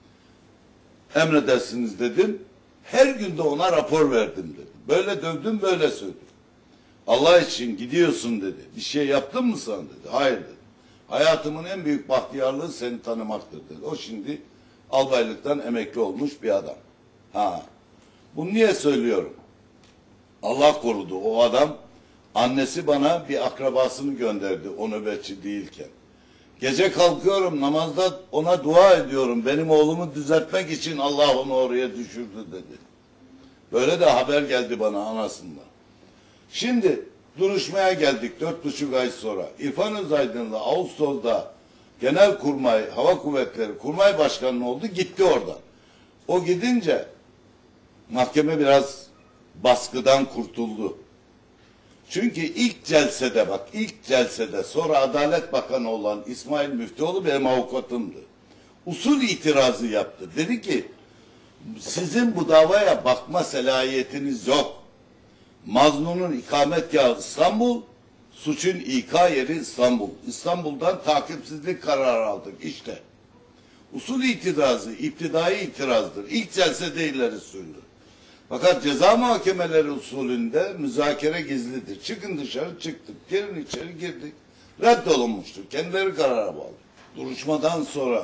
[SPEAKER 2] Emredersiniz dedim. Her gün de ona rapor verdim dedim. Böyle dövdüm, böyle söyledim. Allah için gidiyorsun dedi. Bir şey yaptın mı sen dedi. Hayır dedi. Hayatımın en büyük bahtiyarlığı seni tanımaktır dedi. O şimdi albaylıktan emekli olmuş bir adam. Bunu niye söylüyorum? Allah korudu, o adam, annesi bana bir akrabasını gönderdi o nöbetçi değilken. Gece kalkıyorum, namazda ona dua ediyorum. Benim oğlumu düzeltmek için Allah onu oraya düşürdü dedi. Böyle de haber geldi bana anasından. Şimdi duruşmaya geldik 4,5 ay sonra. İrfan Özaydın'la Ağustos'ta Genelkurmay Hava Kuvvetleri Kurmay Başkanı oldu, gitti oradan. O gidince mahkeme biraz baskıdan kurtuldu. Çünkü ilk celsede sonra Adalet Bakanı olan İsmail Müftüoğlu benim avukatımdı. Usul itirazı yaptı. Dedi ki sizin bu davaya bakma selahiyetiniz yok. Mazlunun ikametgahı İstanbul, suçun İK yeri İstanbul. İstanbul'dan takipsizlik kararı aldık işte. Usul itirazı, iptidai itirazdır. İlk celsede ileri sürüldü. Fakat ceza muhakemeleri usulünde müzakere gizlidir. Çıkın dışarı, çıktık. Girin içeri, girdik. Reddolunmuştur. Kendileri karara bağlı. Duruşmadan sonra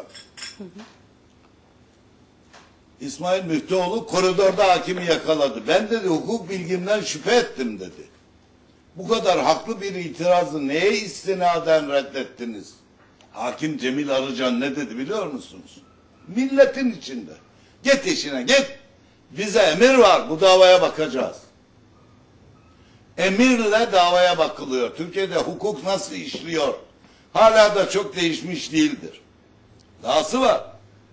[SPEAKER 2] İsmail Müftüoğlu koridorda hakimi yakaladı. Ben dedi hukuk bilgimden şüphe ettim dedi. Bu kadar haklı bir itirazı neye istinaden reddettiniz? Hakim Cemil Arıcan ne dedi biliyor musunuz? Milletin içinde. Git işine git. Bize emir var, bu davaya bakacağız. Emirle davaya bakılıyor. Türkiye'de hukuk nasıl işliyor? Hala da çok değişmiş değildir. Dahası var.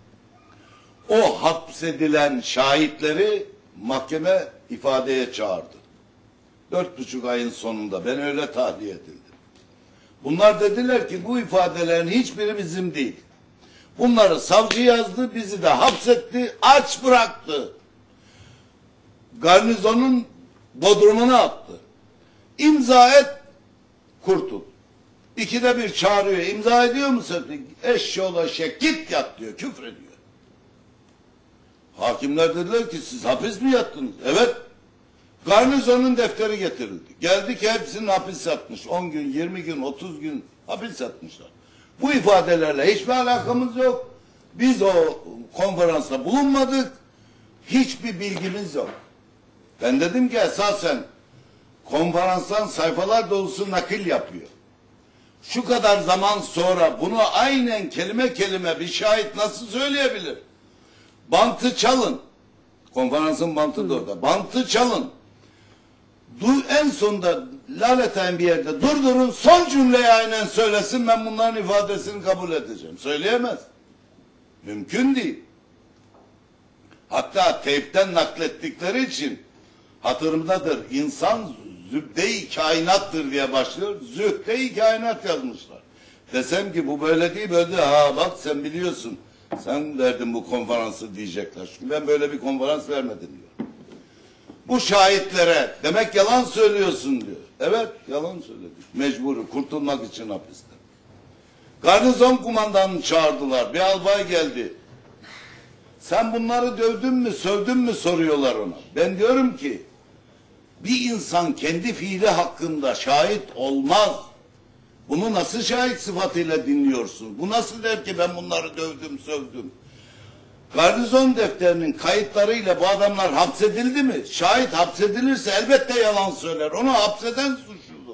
[SPEAKER 2] O hapsedilen şahitleri mahkeme ifadeye çağırdı. 4,5 ayın sonunda ben öyle tahliye edildim. Bunlar dediler ki bu ifadelerin hiçbiri bizim değil. Bunları savcı yazdı, bizi de hapsetti, aç bıraktı. Garnizonun bodrumuna attı. İmza et, kurtul. 2'de 1 çağırıyor, imza ediyor musun? Eşşoğlu eşek, git yat diyor, küfür ediyor. Hakimler dediler ki siz hapis mi yattınız? Evet. Garnizonun defteri getirildi. Geldik hepsinin hapis yatmış. 10 gün, 20 gün, 30 gün hapis yatmışlar. Bu ifadelerle hiçbir alakamız yok. Biz o konferansta bulunmadık. Hiçbir bilgimiz yok. Ben dedim ki esasen konferanstan sayfalar dolusu nakil yapıyor. Şu kadar zaman sonra bunu aynen kelime kelime bir şahit nasıl söyleyebilir? Bantı çalın. Konferansın bantı da orada. Bantı çalın. En sonunda laleten bir yerde durdurun, son cümleyi aynen söylesin, ben bunların ifadesini kabul edeceğim. Söyleyemez. Mümkün değil. Hatta teypten naklettikleri için hatırımdadır. İnsan zübde-i kainattır diye başlıyor. Zübde-i kainat yazmışlar. Desem ki bu böyle değil, böyle değil. Ha bak sen biliyorsun. Sen verdin bu konferansı diyecekler. Çünkü ben böyle bir konferans vermedim diyor. Bu şahitlere demek yalan söylüyorsun diyor. Evet yalan söyledik. Mecburi kurtulmak için hapisten. Garnizon kumandanını çağırdılar. Bir albay geldi. Sen bunları dövdün mü, sövdün mü soruyorlar ona. Ben diyorum ki bir insan kendi fiili hakkında şahit olmaz. Bunu nasıl şahit sıfatıyla dinliyorsun? Bu nasıl der ki ben bunları dövdüm, sövdüm? Garnizon defterinin kayıtlarıyla bu adamlar hapsedildi mi? Şahit hapsedilirse elbette yalan söyler. Onu hapseden suçludur.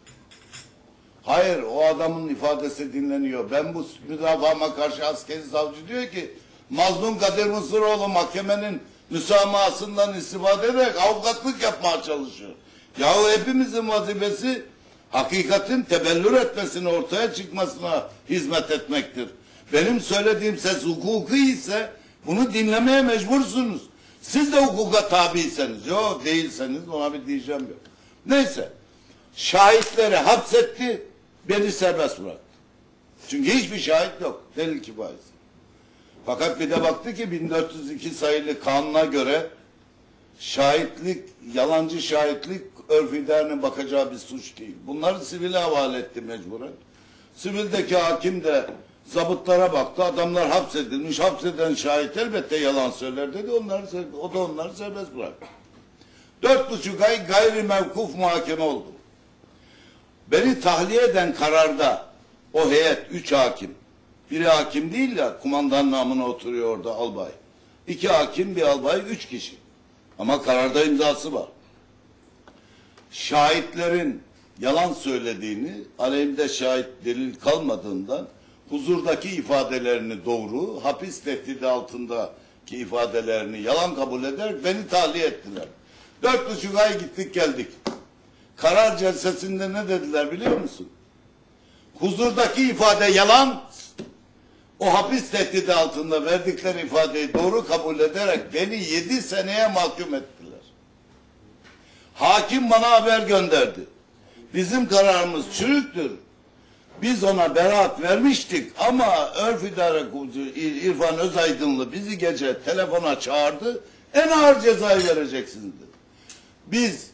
[SPEAKER 2] Hayır, o adamın ifadesi dinleniyor. Ben bu müdafama karşı askeri savcı diyor ki Mazlum Kadir Mısıroğlu mahkemenin müsamahasından istifade ederek avukatlık yapmaya çalışıyor. Yahu hepimizin vazifesi hakikatin tebellür etmesine, ortaya çıkmasına hizmet etmektir. Benim söylediğim ses hukuki ise bunu dinlemeye mecbursunuz. Siz de hukuka tabiyseniz, yok değilseniz ona bir diyeceğim yok. Neyse, şahitleri hapsetti, beni serbest bıraktı. Çünkü hiçbir şahit yok, delil kifayesi. Fakat bir de baktı ki 1402 sayılı kanuna göre şahitlik, yalancı şahitlik örf-i derinin bakacağı bir suç değil. Bunları sivile havale etti mecburen. Sivildeki hakim de zabıtlara baktı, adamlar hapsedilmiş, hapseden şahit elbette yalan söyler dedi, o da onları serbest bıraktı. 4,5 ay gayri mevkuf muhakeme oldu. Beni tahliye eden kararda o heyet 3 hakim, biri hakim değil ya, kumandan namına oturuyor orada albay. 2 hakim, bir albay, 3 kişi. Ama kararda imzası var. Şahitlerin yalan söylediğini, aleyhimde şahit delil kalmadığından huzurdaki ifadelerini doğru, hapis tehdidi altındaki ifadelerini yalan kabul eder, beni tahliye ettiler. 4,5 ay gittik geldik. Karar celsesinde ne dediler biliyor musun? Huzurdaki ifade yalan, o hapis tehdidi altında verdikleri ifadeyi doğru kabul ederek beni 7 seneye mahkum ettiler. Hakim bana haber gönderdi. Bizim kararımız çürüktür. Biz ona beraat vermiştik ama Örf İdare Kurucu İrfan Özaydınlı bizi gece telefona çağırdı. En ağır cezayı vereceksiniz dedi. Biz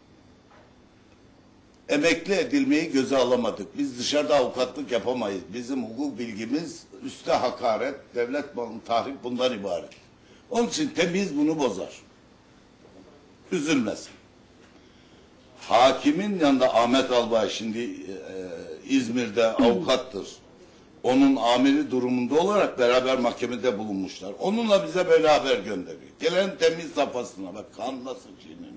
[SPEAKER 2] emekli edilmeyi göze alamadık. Biz dışarıda avukatlık yapamayız. Bizim hukuk bilgimiz üste hakaret, devlet malını tahrip bundan ibaret. Onun için temiz bunu bozar. Üzülmesin. Hakimin yanında Ahmet Albay şimdi İzmir'de avukattır. Onun amiri durumunda olarak beraber mahkemede bulunmuşlar. Onunla bize böyle haber gönderiyor. Gelen temiz safhasına bak kan nasıl çiğneniyor.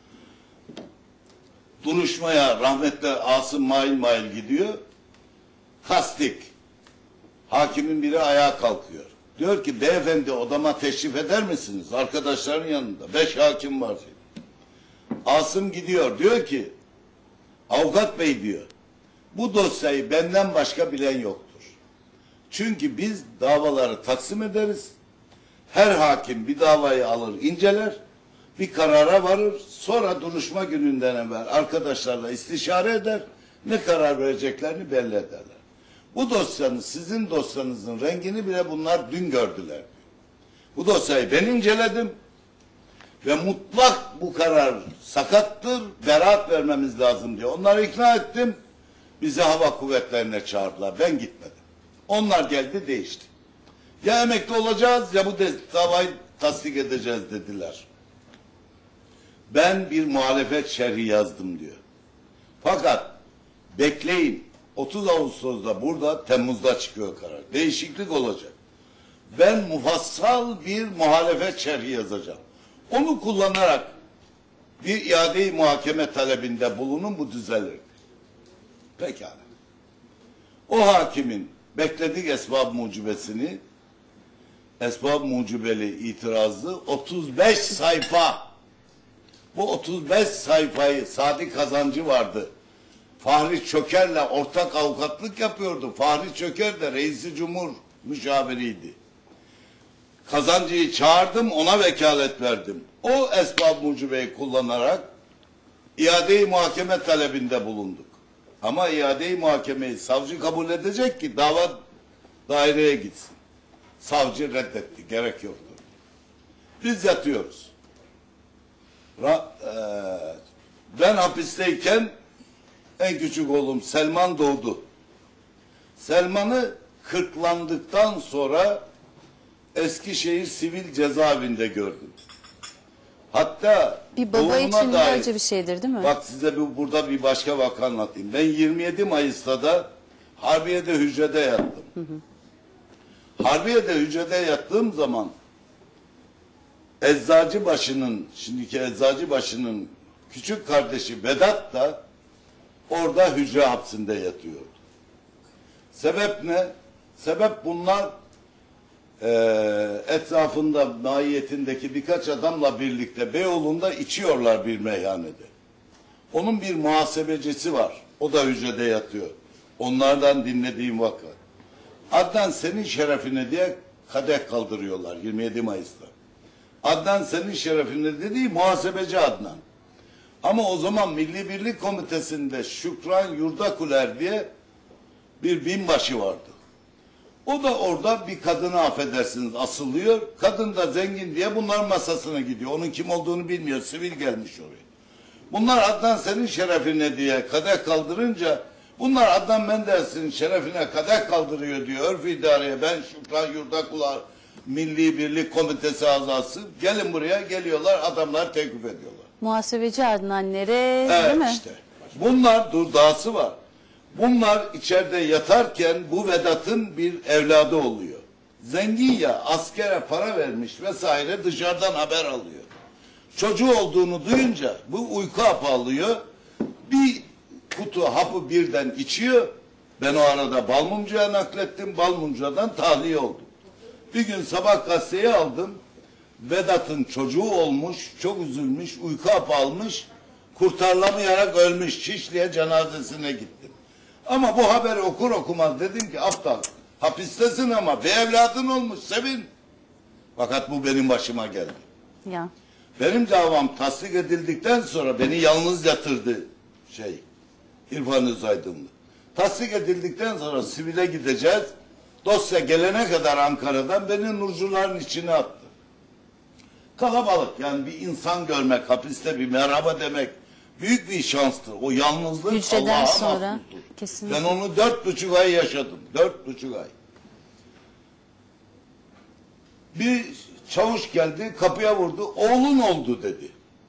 [SPEAKER 2] Duruşmaya rahmetli Asım mail gidiyor. Tasdik. Hakimin biri ayağa kalkıyor. Diyor ki beyefendi odama teşrif eder misiniz? Arkadaşların yanında. 5 hakim var diyor. Asım gidiyor. Diyor ki avukat bey diyor. Bu dosyayı benden başka bilen yoktur. Çünkü biz davaları taksim ederiz. Her hakim bir davayı alır, inceler. Bir karara varır. Sonra duruşma gününden evvel arkadaşlarla istişare eder. Ne karar vereceklerini belli ederler. Bu dosyanın, sizin dosyanızın rengini bile bunlar dün gördüler. Bu dosyayı ben inceledim. Ve mutlak bu karar sakattır, beraat vermemiz lazım diye. Onları ikna ettim. Bizi hava kuvvetlerine çağırdılar. Ben gitmedim. Onlar geldi değişti. Ya emekli olacağız ya bu davayı tasdik edeceğiz dediler. Ben bir muhalefet şerhi yazdım diyor. Fakat bekleyin 30 Ağustos'ta burada Temmuz'da çıkıyor karar. Değişiklik olacak. Ben mufassal bir muhalefet şerhi yazacağım. Onu kullanarak bir iade-i muhakeme talebinde bulunun bu düzelir. Pekala. O hakimin bekledik esbab mucibesini, esbab mucibeli itirazı 35 sayfa. Bu 35 sayfayı Sadi Kazancı vardı. Fahri Çöker'le ortak avukatlık yapıyordu. Fahri Çöker de Reis-i Cumhur müşaviriydi. Kazancı'yı çağırdım, ona vekalet verdim. O esbab mucibeyi kullanarak iade-i muhakeme talebinde bulunduk. Ama iade-i muhakemeyi savcı kabul edecek ki dava daireye gitsin. Savcı reddetti, gerek yoktu. Biz yatıyoruz. Ben hapisteyken en küçük oğlum Selman doğdu. Selman'ı kırklandıktan sonra Eskişehir Sivil Cezaevinde gördüm. Hatta
[SPEAKER 1] bir baba için de acı bir şeydir değil mi?
[SPEAKER 2] Bak size burada bir başka vaka anlatayım. Ben 27 Mayıs'ta da Harbiye'de hücrede yattım. Harbiye'de hücrede yattığım zaman Eczacıbaşı'nın, şimdiki Eczacıbaşı'nın küçük kardeşi Vedat da orada hücre hapsinde yatıyordu. Sebep ne? Sebep bunlar etrafında mahiyetindeki birkaç adamla birlikte Beyoğlu'nda içiyorlar bir meyhanede. Onun bir muhasebecisi var. O da hücrede yatıyor. Onlardan dinlediğim vaka. Adnan senin şerefine diye kadeh kaldırıyorlar 27 Mayıs'ta. Adnan senin şerefine dediği muhasebeci Adnan. Ama o zaman Milli Birlik Komitesi'nde Şükran Yurdakuler diye bir binbaşı vardı. O da orada bir kadını affedersiniz asılıyor. Kadın da zengin diye bunların masasına gidiyor. Onun kim olduğunu bilmiyor. Sivil gelmiş oraya. Bunlar Adnan senin şerefine diye kadeh kaldırınca bunlar Adnan Menderes'in şerefine kadeh kaldırıyor diyor. Örf idareye ben Şükran Yurdakular Milli Birlik Komitesi azası. Gelin buraya geliyorlar adamlar tekuf ediyorlar.
[SPEAKER 1] Muhasebeci Adnanlere
[SPEAKER 2] evet,
[SPEAKER 1] değil mi?
[SPEAKER 2] işte. Bunlar dahası var. Bunlar içeride yatarken bu Vedat'ın bir evladı oluyor. Zengin ya askere para vermiş vesaire dışarıdan haber alıyor. Çocuğu olduğunu duyunca bu uyku hapı alıyor. Bir kutu hapı birden içiyor. Ben o arada Balmumcu'ya naklettim. Balmumcu'dan tahliye oldum. Bir gün sabah gazeteyi aldım. Vedat'ın çocuğu olmuş, çok üzülmüş, uyku hapı almış, kurtarılamayarak ölmüş. Şişli'ye cenazesine gittim. Ama bu haberi okur okumaz dedim ki aptal, hapistesin ama bir evladın olmuş, sevin. Fakat bu benim başıma geldi.
[SPEAKER 1] Ya.
[SPEAKER 2] Benim davam tasdik edildikten sonra beni yalnız yatırdı İrfan Özaydınlı. Tasdik edildikten sonra sivile gideceğiz. Dosya gelene kadar Ankara'dan beni nurcuların içine attı. Kalabalık, yani bir insan görmek, hapiste bir merhaba demek büyük bir şanstır. O yalnızlık
[SPEAKER 1] Hücreden
[SPEAKER 2] Allah'a
[SPEAKER 1] sonra
[SPEAKER 2] mahsustur.
[SPEAKER 1] kesinlikle.
[SPEAKER 2] Ben onu 4,5 ay yaşadım. 4,5 ay. Bir çavuş geldi, kapıya vurdu. Oğlun oldu dedi.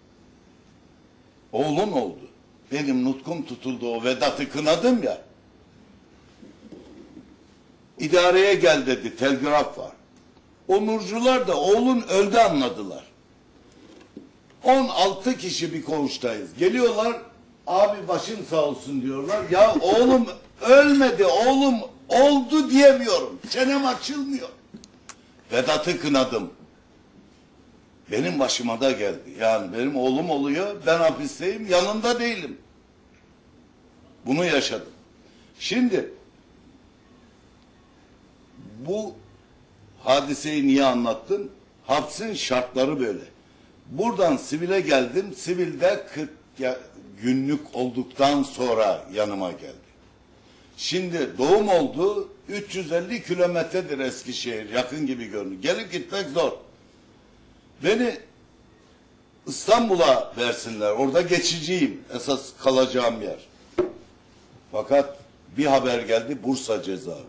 [SPEAKER 2] Oğlun oldu. Benim nutkum tutuldu, o Vedat'ı kınadım ya. İdareye gel dedi, telgraf var. O nurcular da oğlun öldü anladılar. 16 kişi bir koğuştayız. Geliyorlar, abi başın sağ olsun diyorlar. Ya oğlum ölmedi, oğlum oldu diyemiyorum. Çenem açılmıyor. Vedat'ı kınadım. Benim başıma da geldi. Yani benim oğlum oluyor, ben hapisteyim, yanında değilim. Bunu yaşadım. Şimdi bu hadiseyi niye anlattım? Hapsin şartları böyle. Buradan sivile geldim. Sivilde 40 günlük olduktan sonra yanıma geldi. Şimdi doğum oldu. 350 kilometredir Eskişehir. Yakın gibi görünüyor. Gelip gitmek zor. Beni İstanbul'a versinler. Orada geçiciyim. Esas kalacağım yer. Fakat bir haber geldi. Bursa cezaevi.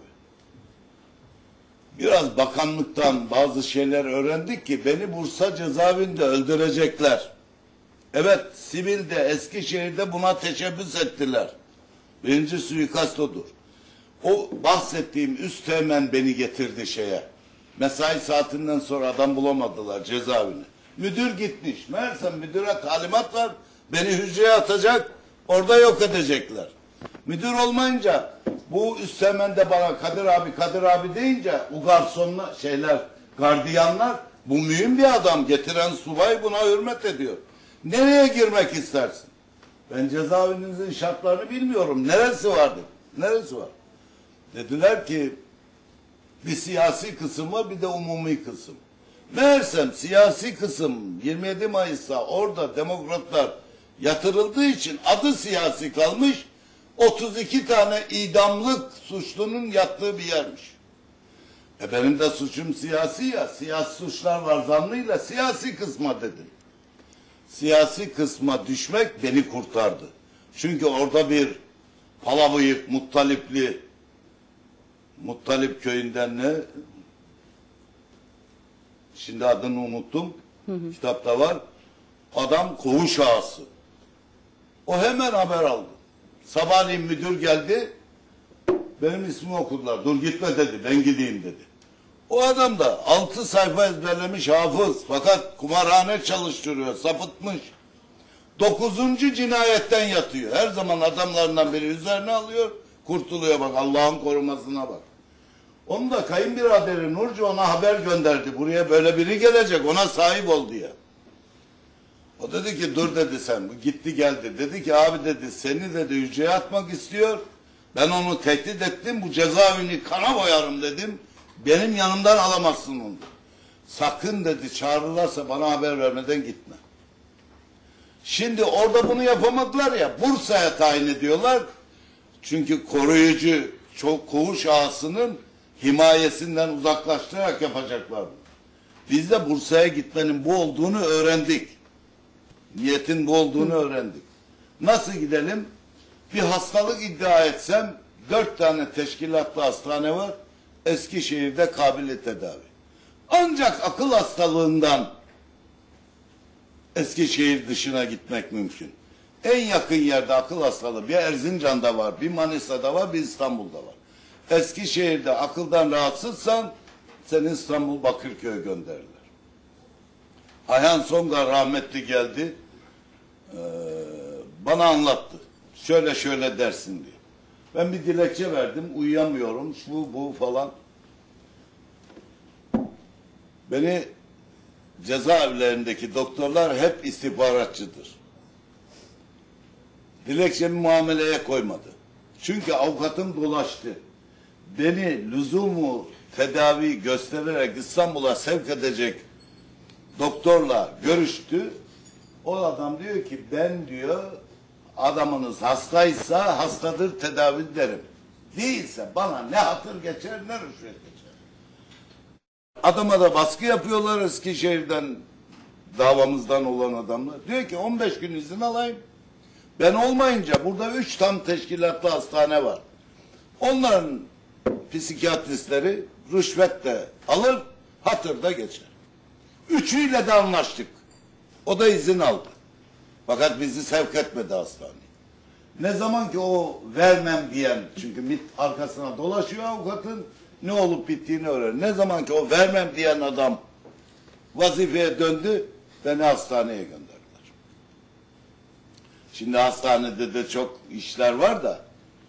[SPEAKER 2] Biraz bakanlıktan bazı şeyler öğrendik ki beni Bursa cezaevinde öldürecekler. Evet, sivilde Eskişehir'de buna teşebbüs ettiler. Birinci suikast odur. O bahsettiğim üsteğmen beni getirdi şeye. Mesai saatinden sonra adam bulamadılar cezaevine. Müdür gitmiş. Meğersem müdüre talimat var. Beni hücreye atacak, orada yok edecekler. Müdür olmayınca bu üsteğmen de bana Kadir abi deyince o garsonlar gardiyanlar bu mühim bir adam, getiren subay buna hürmet ediyor. Nereye girmek istersin? Ben cezaevinizin şartlarını bilmiyorum. Neresi vardı? Neresi var? Dediler ki bir siyasi kısım var, bir de umumi kısım. Meğersem siyasi kısım 27 Mayıs'ta orada demokratlar yatırıldığı için adı siyasi kalmış. 32 tane idamlık suçlunun yattığı bir yermiş. Benim de suçum siyasi ya. Siyasi suçlar var zannıyla siyasi kısma dedim. Siyasi kısma düşmek beni kurtardı. Çünkü orada bir Palabıyık, Muttalip köyünden ne? Şimdi adını unuttum. Kitapta var. Adam koğuş ağası. O hemen haber aldı. Sabahleyin müdür geldi. Benim ismimi okudular. Dur gitme dedi. Ben gideyim dedi. O adam da 6 sayfa ezberlemiş hafız. Fakat kumarhane çalıştırıyor. Sapıtmış. 9. cinayetten yatıyor. Her zaman adamlarından biri üzerine alıyor. Kurtuluyor bak. Allah'ın korumasına bak. Onun da kayınbiraderi Nurcu ona haber gönderdi. Buraya böyle biri gelecek. Ona sahip ol diye. O dedi ki dur dedi sen. Gitti geldi. Dedi ki abi dedi seni dedi hücreye atmak istiyor. Ben onu tehdit ettim. Bu cezaevini kana boyarım dedim. Benim yanımdan alamazsın onu. Sakın dedi çağırırlarsa bana haber vermeden gitme. Şimdi orada bunu yapamadılar ya. Bursa'ya tayin ediyorlar. Çünkü koruyucu koğuş ağasının himayesinden uzaklaştırarak yapacaklar. Biz de Bursa'ya gitmenin bu olduğunu öğrendik. Niyetin bu olduğunu öğrendik. Nasıl gidelim? Bir hastalık iddia etsem 4 tane teşkilatlı hastane var. Eskişehir'de kabili tedavi. Ancak akıl hastalığından Eskişehir dışına gitmek mümkün. En yakın yerde akıl hastalığı bir Erzincan'da var, bir Manisa'da var, bir İstanbul'da var. Eskişehir'de akıldan rahatsızsan seni İstanbul Bakırköy'e gönderirler. Ayhan Songar rahmetli geldi. Bana anlattı. Şöyle şöyle dersin diye. Ben bir dilekçe verdim. Uyuyamıyorum. Şu bu falan. Beni cezaevlerindeki doktorlar hep istihbaratçıdır. Dilekçemi muameleye koymadı. Çünkü avukatım dolaştı. Beni lüzumu tedavi göstererek İstanbul'a sevk edecek doktorla görüştü. O adam diyor ki ben diyor adamınız hastaysa hastadır tedavi derim. Değilse bana ne hatır geçer ne rüşvet geçer. Adama da baskı yapıyorlar Eskişehir'den davamızdan olan adamlar. Diyor ki 15 gün izin alayım. Ben olmayınca burada 3 tam teşkilatlı hastane var. Onların psikiyatristleri rüşvet de alır, hatır da geçer. Üçüyle de anlaştık. O da izin aldı. Fakat bizi sevk etmedi hastaneye. Ne zaman ki o vermem diyen, çünkü MİT arkasına dolaşıyor avukatın, ne olup bittiğini öğrenir. Ne zaman ki o vermem diyen adam vazifeye döndü, beni hastaneye gönderdiler. Şimdi hastanede de çok işler var da,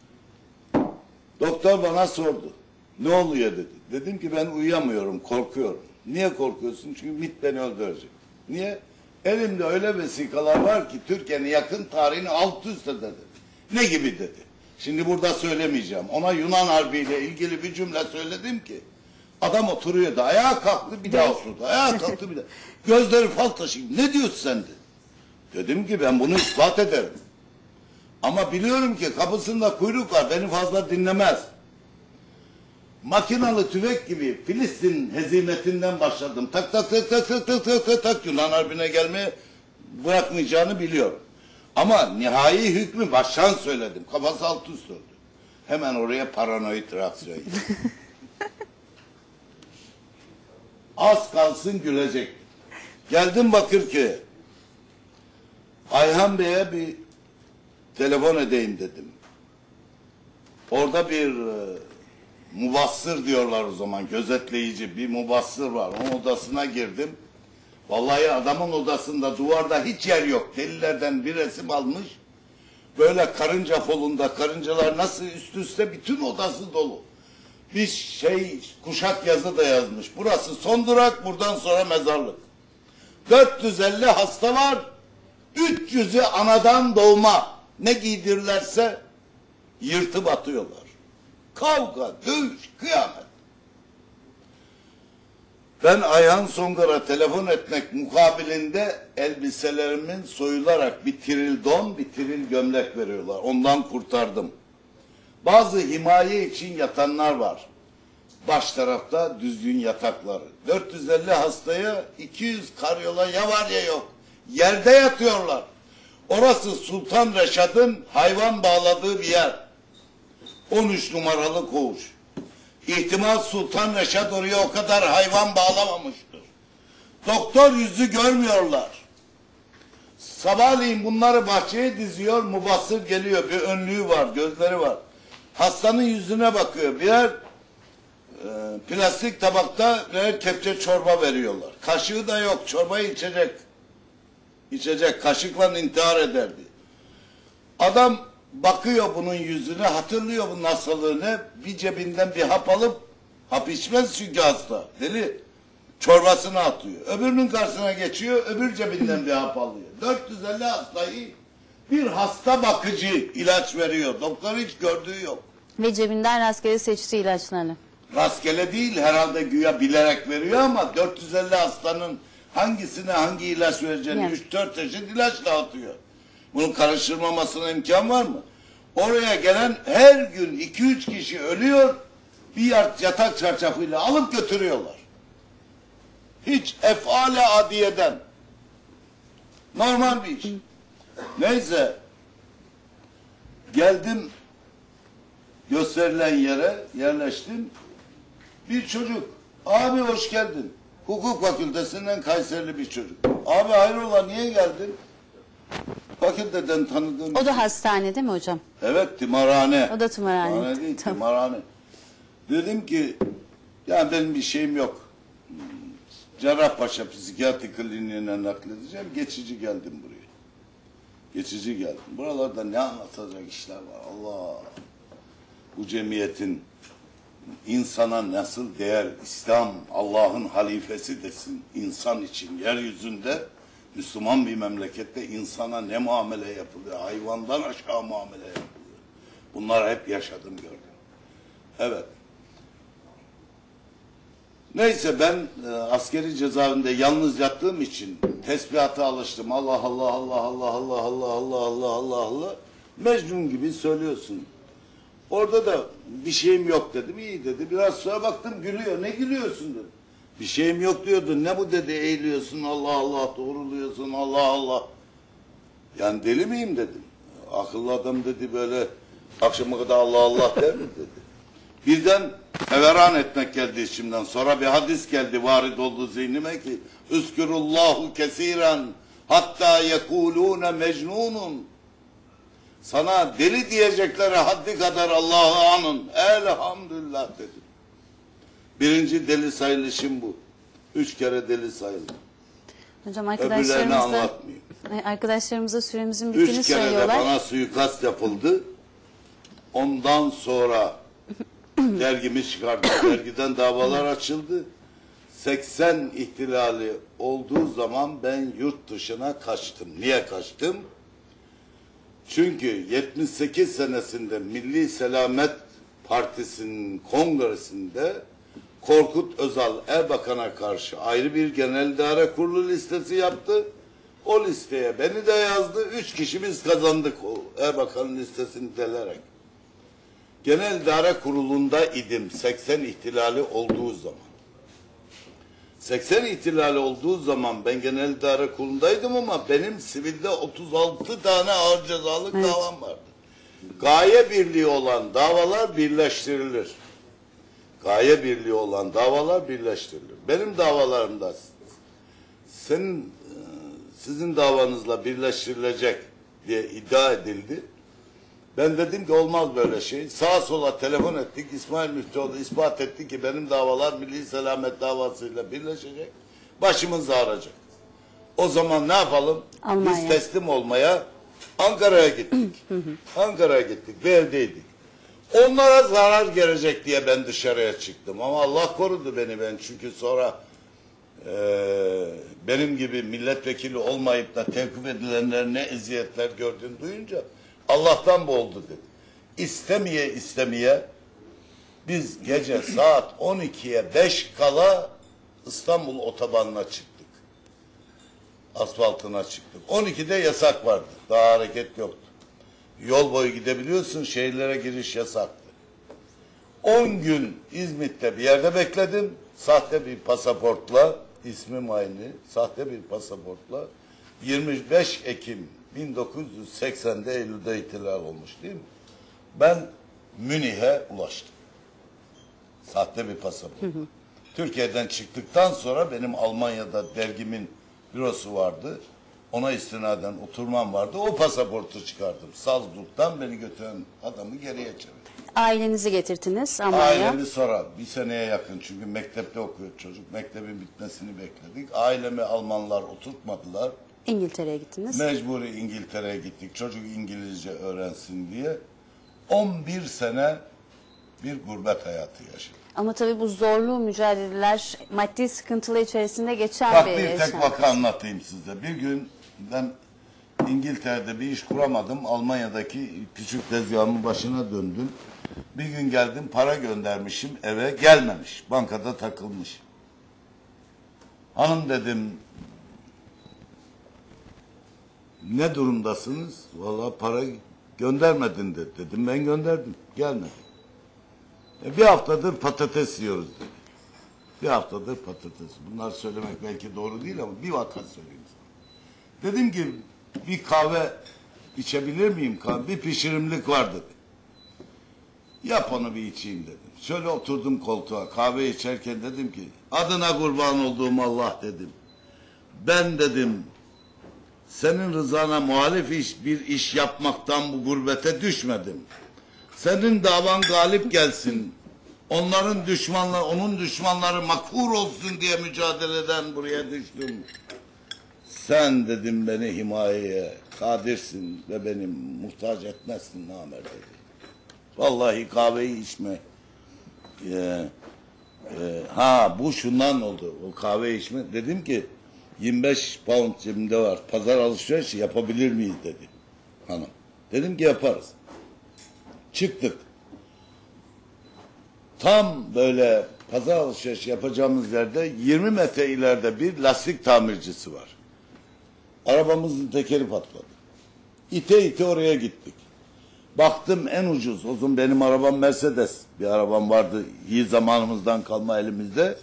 [SPEAKER 2] doktor bana sordu. Ne oluyor dedi. Dedim ki ben uyuyamıyorum, korkuyorum. Niye korkuyorsun? Çünkü MİT beni öldürecek. Niye? Elimde öyle vesikalar var ki Türkiye'nin yakın tarihini alt üst eder. Ne gibi dedi. Şimdi burada söylemeyeceğim. Ona Yunan Harbi ile ilgili bir cümle söyledim ki adam oturuyordu. Ayağa kalktı bir daha oturdu. Ayağa kalktı bir daha. Gözleri fal taşı. Ne diyorsun sen dedi. Dedim ki ben bunu ispat ederim. Ama biliyorum ki kapısında kuyruk var. Beni fazla dinlemez. Makinalı tüfek gibi Filistin hezimetinden başladım. Tak tak tak tak tak tak tak tak tak Yunan Harbi'ne gelmeye bırakmayacağını biliyorum. Ama nihai hükmü baştan söyledim. Kafası alt üst oldu. Hemen oraya paranoid reaksiyon. Az kalsın gülecek. Geldim Bakırköy'e. Ayhan Bey'e bir telefon edeyim dedim. Orada bir mubassır diyorlar o zaman, gözetleyici bir mubassır var. Onun odasına girdim. Vallahi adamın odasında duvarda hiç yer yok. Delilerden bir resim almış. Böyle karınca folunda, karıncalar nasıl üst üste bütün odası dolu. Bir kuşak yazı da yazmış. Burası son durak, buradan sonra mezarlık. 450 hasta var. 300'ü anadan doğma. Ne giydirirlerse yırtıp atıyorlar. Kavga, dövüş, kıyamet. Ben Ayhan Songar'a telefon etmek mukabilinde elbiselerimin soyularak bir tiril don, bir tiril gömlek veriyorlar. Ondan kurtardım. Bazı himaye için yatanlar var. Baş tarafta düzgün yatakları. 450 hastaya 200 karyola ya var ya yok. Yerde yatıyorlar. Orası Sultan Reşad'ın hayvan bağladığı bir yer. 13 numaralı koğuş. İhtimal Sultan Reşad oraya o kadar hayvan bağlamamıştır. Doktor yüzü görmüyorlar. Sabahleyin bunları bahçeye diziyor, mubassır geliyor. Bir önlüğü var, gözleri var. Hastanın yüzüne bakıyor. Birer plastik tabakta birer kepçe çorba veriyorlar. Kaşığı da yok, çorbayı içecek. İçecek, kaşıkla intihar ederdi. Adam bakıyor bunun yüzüne, hatırlıyor bunun hastalığını, bir cebinden bir hap alıp, hap içmez çünkü hasta, deli, çorbasını atıyor. Öbürünün karşısına geçiyor, öbür cebinden bir hap alıyor. 450 hastayı bir hasta bakıcı ilaç veriyor. Doktor hiç gördüğü yok.
[SPEAKER 1] Ve cebinden rastgele seçti ilaçlarını.
[SPEAKER 2] Rastgele değil, herhalde güya bilerek veriyor ama 450 hastanın hangisine hangi ilaç vereceğini
[SPEAKER 1] Yani.
[SPEAKER 2] 3-4 çeşit ilaç dağıtıyor. Bunun karıştırmamasına imkan var mı? Oraya gelen her gün 2-3 kişi ölüyor, bir yatak çarşafıyla alıp götürüyorlar. Hiç efale adiyeden. Normal bir iş. Neyse, geldim gösterilen yere, yerleştim. Bir çocuk, abi hoş geldin. Hukuk fakültesinden Kayserili bir çocuk. Abi hayrola niye geldin? Fakülteden tanıdığım.
[SPEAKER 1] O da hastane değil mi hocam?
[SPEAKER 2] Evet, tımarhane.
[SPEAKER 1] O da tımarhane.
[SPEAKER 2] Tımarhane değil,
[SPEAKER 1] Tamam.
[SPEAKER 2] tımarhane. Dedim ki, ya benim bir şeyim yok. Cerrahpaşa Psikiyatri Kliniğine nakledeceğim. Geçici geldim buraya. Geçici geldim. Buralarda ne anlatacak işler var. Allah! Bu cemiyetin insana nasıl değer, İslam Allah'ın halifesi desin, insan için yeryüzünde Müslüman bir memlekette insana ne muamele yapılıyor, hayvandan aşağı muamele yapılıyor. Bunları hep yaşadım, gördüm. Evet. Neyse ben askeri cezaevinde yalnız yattığım için tesbihata alıştım. Allah Allah Allah Allah Allah Allah Allah Allah Allah Allah. Mecnun gibi söylüyorsun. Orada da bir şeyim yok dedim. İyi dedi. Biraz sonra baktım gülüyor. Ne gülüyorsun dedim. Bir şeyim yok diyordu. Ne bu dedi, eğiliyorsun, Allah Allah, doğruluyorsun, Allah Allah. Yani deli miyim dedim. Akıllı adam dedi böyle akşama kadar Allah Allah der mi dedi. Birden feveran etmek geldi içimden. Sonra bir hadis geldi, varid oldu zihnime ki Üskürullahu kesiren hatta yekulune mecnunun. Sana deli diyecekleri haddi kadar Allah'ı anın. Elhamdülillah dedim. Birinci deli sayılışım bu. 3 kere deli sayıldım.
[SPEAKER 1] Hocam
[SPEAKER 2] Öbürlerini anlatmayayım.
[SPEAKER 1] arkadaşlarımıza süremizin bittiğini
[SPEAKER 2] 3 kere
[SPEAKER 1] söylüyorlar.
[SPEAKER 2] de bana suikast yapıldı. Ondan sonra dergimi çıkardım. Dergiden davalar açıldı. 80 ihtilali olduğu zaman ben yurt dışına kaçtım. Niye kaçtım? Çünkü 78 senesinde Milli Selamet Partisi'nin kongresinde Korkut Özal Erbakan'a karşı ayrı bir genel idare kurulu listesi yaptı. O listeye beni de yazdı. 3 kişi biz kazandık o Erbakan'ın listesini delerek. Genel idare kurulunda idim 80 ihtilali olduğu zaman. 80 ihtilali olduğu zaman ben genel idare kurulundaydım ama benim sivilde 36 tane ağır cezalık davam vardı. Gaye birliği olan davalar birleştirilir. Gaye birliği olan davalar birleştirilir. Benim davalarımda sizin davanızla birleştirilecek diye iddia edildi. Ben dedim ki olmaz böyle şey. Sağa sola telefon ettik. İsmail Müftüoğlu ispat etti ki benim davalar Milli Selamet davasıyla birleşecek. Başımız ağrıyacak. O zaman ne yapalım?
[SPEAKER 1] Almanya.
[SPEAKER 2] Biz teslim olmaya Ankara'ya gittik. Ankara'ya gittik ve evdeydik. Onlara zarar gelecek diye ben dışarıya çıktım. Ama Allah korudu beni ben. Çünkü sonra benim gibi milletvekili olmayıp da tevkif edilenlerin ne eziyetler gördüğünü duyunca Allah'tan bu oldu dedi. İstemeye istemeye biz gece saat 12'ye 5 kala İstanbul otobanına çıktık. Asfaltına çıktık. 12'de yasak vardı. Daha hareket yoktu. Yol boyu gidebiliyorsun, şehirlere giriş yasaktı. 10 gün İzmit'te bir yerde bekledim. Sahte bir pasaportla, ismim aynı, sahte bir pasaportla 25 Ekim 1980'de Eylül'de ihtilal olmuş değil mi? Ben Münih'e ulaştım. Sahte bir pasaport. Türkiye'den çıktıktan sonra benim Almanya'da dergimin bürosu vardı. Ona istinaden oturmam vardı. O pasaportu çıkardım. Salzburg'dan beni götüren adamı geriye çevirdim.
[SPEAKER 1] Ailenizi getirtiniz Almanya'ya.
[SPEAKER 2] Ailemi sonra bir seneye yakın çünkü mektepte okuyor çocuk. Mektebin bitmesini bekledik. Ailemi Almanlar oturtmadılar.
[SPEAKER 1] İngiltere'ye gittiniz.
[SPEAKER 2] Mecburi İngiltere'ye gittik. Çocuk İngilizce öğrensin diye. 11 sene bir gurbet hayatı yaşadım.
[SPEAKER 1] Ama tabii bu zorlu mücadeleler maddi sıkıntılı içerisinde geçen
[SPEAKER 2] Bak
[SPEAKER 1] bir
[SPEAKER 2] bir tek
[SPEAKER 1] yaşam.
[SPEAKER 2] vaka anlatayım size. Bir gün ben İngiltere'de bir iş kuramadım. Almanya'daki küçük tezgahımın başına döndüm. Bir gün geldim, para göndermişim, eve gelmemiş. Bankada takılmış. Hanım dedim, ne durumdasınız? Vallahi para göndermedin dedim. Ben gönderdim, gelmedi. Bir haftadır patates yiyoruz dedi. Bir haftadır patates. Bunlar söylemek belki doğru değil ama bir vaka söyleyeyim sana. Dedim ki bir kahve içebilir miyim? Bir pişirimlik var dedi. Yap onu bir içeyim dedim. Şöyle oturdum koltuğa kahve içerken dedim ki adına kurban olduğum Allah dedim. Ben dedim senin rızana muhalif bir iş yapmaktan bu gurbete düşmedim. Senin davan galip gelsin. Onların düşmanları, onun düşmanları makur olsun diye mücadeleden buraya düştüm. Sen dedim beni himayeye kadirsin ve benim muhtaç etmezsin namert dedi. Vallahi kahveyi içme. Bu şundan oldu. O kahve içme. Dedim ki 25 pound cebimde var. Pazar alışverişi yapabilir miyiz dedi hanım. Dedim ki yaparız. Çıktık. Tam böyle pazar alışverişi yapacağımız yerde 20 metre ileride bir lastik tamircisi var. Arabamızın tekeri patladı. İte ite oraya gittik. Baktım en ucuz. O zaman benim arabam Mercedes. Bir arabam vardı. İyi zamanımızdan kalma elimizde.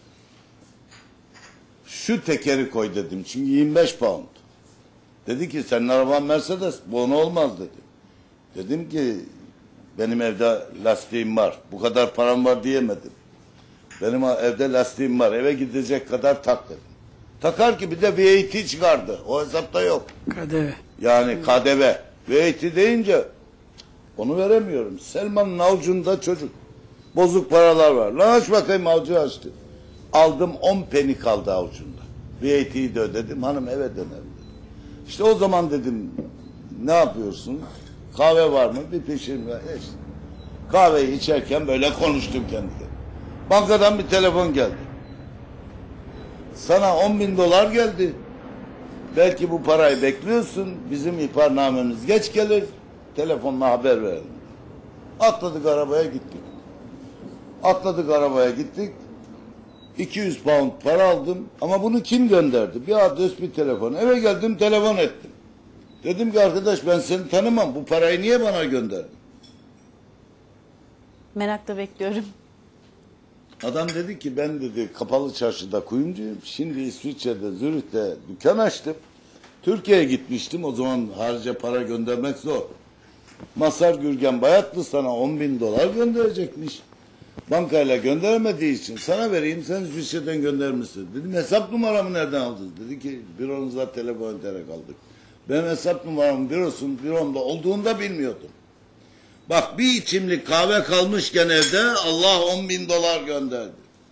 [SPEAKER 2] Şu tekeri koy dedim. Çünkü 25 pound. Dedi ki senin araban Mercedes. Bu ona olmaz dedi. Dedim ki benim evde lastiğim var. Bu kadar param var diyemedim. Benim evde lastiğim var. Eve gidecek kadar tak dedim. Takar ki bir de VAT çıkardı. O hesapta yok.
[SPEAKER 4] KDV.
[SPEAKER 2] Yani KDV. VAT deyince onu veremiyorum. Selman'ın avucunda çocuk. Bozuk paralar var. Lan aç bakayım, avucu açtı. Aldım 10 peni kaldı avucunda. VAT'yi de ödedim. Hanım eve dönelim dedi. İşte o zaman dedim ne yapıyorsun? Kahve var mı? Bir pişirme. İşte. Kahveyi içerken böyle konuştum kendi kendime. Bankadan bir telefon geldi. Sana 10.000 dolar geldi. Belki bu parayı bekliyorsun. Bizim ihbarnamemiz geç gelir. Telefonla haber verelim. Atladık arabaya gittik. 200 pound para aldım. Ama bunu kim gönderdi? Bir adres, bir telefon. Eve geldim, telefon ettim. Dedim ki arkadaş ben seni tanımam. Bu parayı niye bana gönderdin?
[SPEAKER 1] Merakla bekliyorum.
[SPEAKER 2] Adam dedi ki ben dedi kapalı çarşıda kuyumcuyum. Şimdi İsviçre'de, Zürih'te dükkan açtım. Türkiye'ye gitmiştim. O zaman harca para göndermek zor. Mazhar Gürgen Bayatlı sana 10.000 dolar gönderecekmiş. Bankayla gönderemediği için sana vereyim, sen İsviçre'den göndermişsin. Dedim hesap numaramı nereden aldınız? Dedi ki büronuza telefon ederek aldık. Ben hesap numaramın büromda olduğunu da bilmiyordum. Bak bir içimlik kahve kalmışken evde Allah 10.000 dolar gönderdi.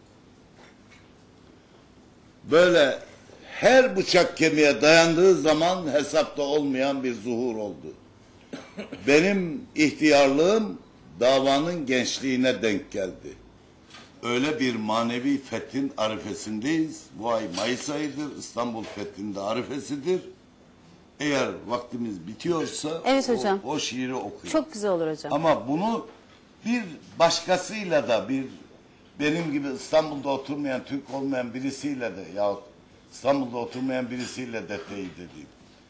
[SPEAKER 2] Böyle her bıçak kemiğe dayandığı zaman hesapta olmayan bir zuhur oldu. Benim ihtiyarlığım davanın gençliğine denk geldi. Öyle bir manevi fethin arifesindeyiz. Bu ay Mayıs ayıdır. İstanbul fethinde arifesidir. Eğer vaktimiz bitiyorsa
[SPEAKER 1] Evet hocam.
[SPEAKER 2] o şiiri okuyun.
[SPEAKER 1] Çok güzel olur hocam.
[SPEAKER 2] Ama bunu bir başkasıyla da benim gibi İstanbul'da oturmayan, Türk olmayan birisiyle de yahut İstanbul'da oturmayan birisiyle de teyit edeyim.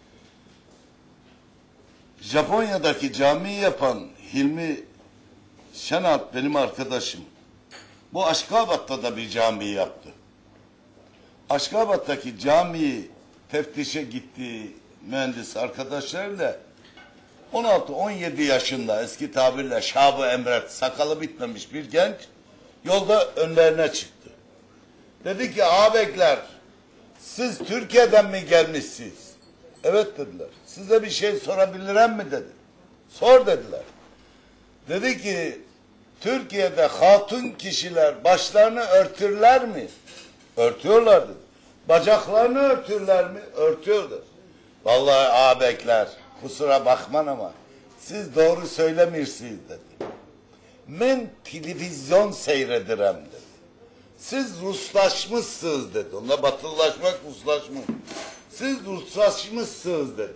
[SPEAKER 2] Japonya'daki camiyi yapan Hilmi Şenalt benim arkadaşım. Bu Aşkabat'ta da bir cami yaptı. Aşkabat'taki camiyi teftişe gittiği mühendis arkadaşlarıyla 16-17 yaşında eski tabirle Şab-ı Emret, sakalı bitmemiş bir genç yolda önlerine çıktı. Dedi ki ağabeyler siz Türkiye'den mi gelmişsiniz? Evet dediler. Size bir şey sorabilirim mi dedi. Sor dediler. Dedi ki Türkiye'de hatun kişiler başlarını örtürler mi? Örtüyorlar dedi. Bacaklarını örtürler mi? Örtüyorlar. Vallahi ağabeyler kusura bakman ama siz doğru söylemirsiniz dedi. Ben televizyon seyrederim dedi. Siz Ruslaşmışsınız dedi. Onunla batılılaşmak, Ruslaşmak. Siz Ruslaşmışsınız dedi.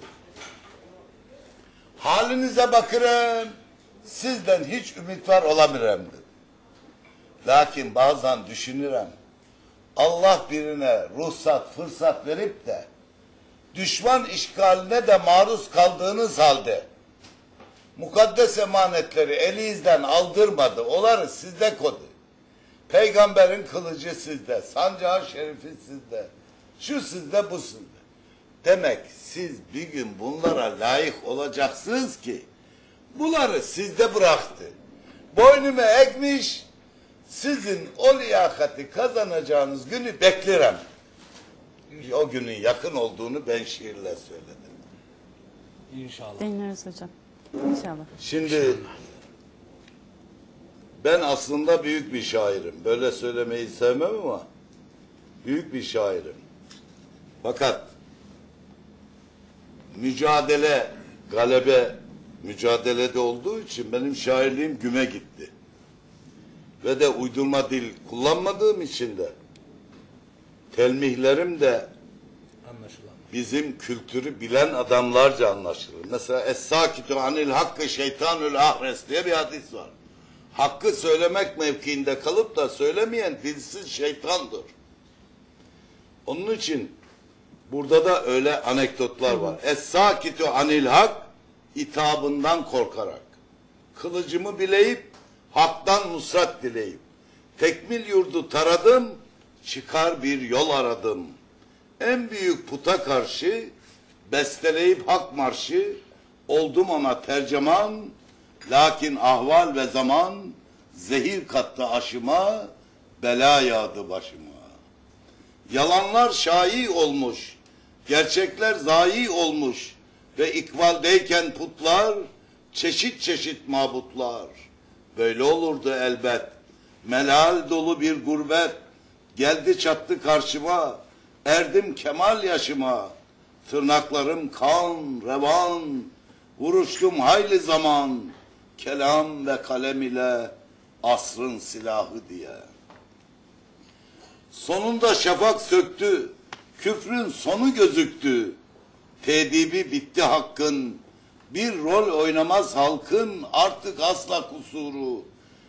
[SPEAKER 2] Halinize bakırım. Sizden hiç ümit var olamıyorum dedi. Lakin bazen düşünürüm. Allah birine ruhsat, fırsat verip de düşman işgaline de maruz kaldığınız halde mukaddes emanetleri elinizden aldırmadı. Onları sizde kodu. Peygamberin kılıcı sizde, sancağı şerifi sizde, şu sizde, bu sizde. Demek siz bir gün bunlara layık olacaksınız ki bunları sizde bıraktı. Boynuma ekmiş, sizin o liyakati kazanacağınız günü beklerim. O günün yakın olduğunu ben şiirle söyledim.
[SPEAKER 3] İnşallah.
[SPEAKER 1] Dinleriz hocam. İnşallah.
[SPEAKER 2] Şimdi Ben aslında büyük bir şairim. Böyle söylemeyi sevmem ama büyük bir şairim. Fakat mücadele, galebe mücadelede olduğu için benim şairliğim güme gitti. Ve de uydurma dil kullanmadığım için de telmihlerim de bizim kültürü bilen adamlarca anlaşılır. Mesela Es-Sakitu anil hakkı şeytanül ahres diye bir hadis var. Hakkı söylemek mevkiinde kalıp da söylemeyen dilsiz şeytandır. Onun için burada da öyle anekdotlar var. Es-Sakitu anil hak, hitabından korkarak. Kılıcımı bileyip, haktan nusrat dileyip. Tekmil yurdu taradım, çıkar bir yol aradım. En büyük puta karşı besteleyip hak marşı, oldum ona tercüman, lakin ahval ve zaman zehir kattı aşıma, bela yağdı başıma. Yalanlar şai olmuş, gerçekler zayi olmuş ve ikbaldeyken putlar, çeşit çeşit mabutlar. Böyle olurdu elbet, melal dolu bir gurbet, geldi çattı karşıma, erdim kemal yaşıma, tırnaklarım kan, revan, vuruştum hayli zaman, kelam ve kalem ile asrın silahı diye. Sonunda şafak söktü, küfrün sonu gözüktü, tedibi bitti hakkın, bir rol oynamaz halkın artık asla kusuru,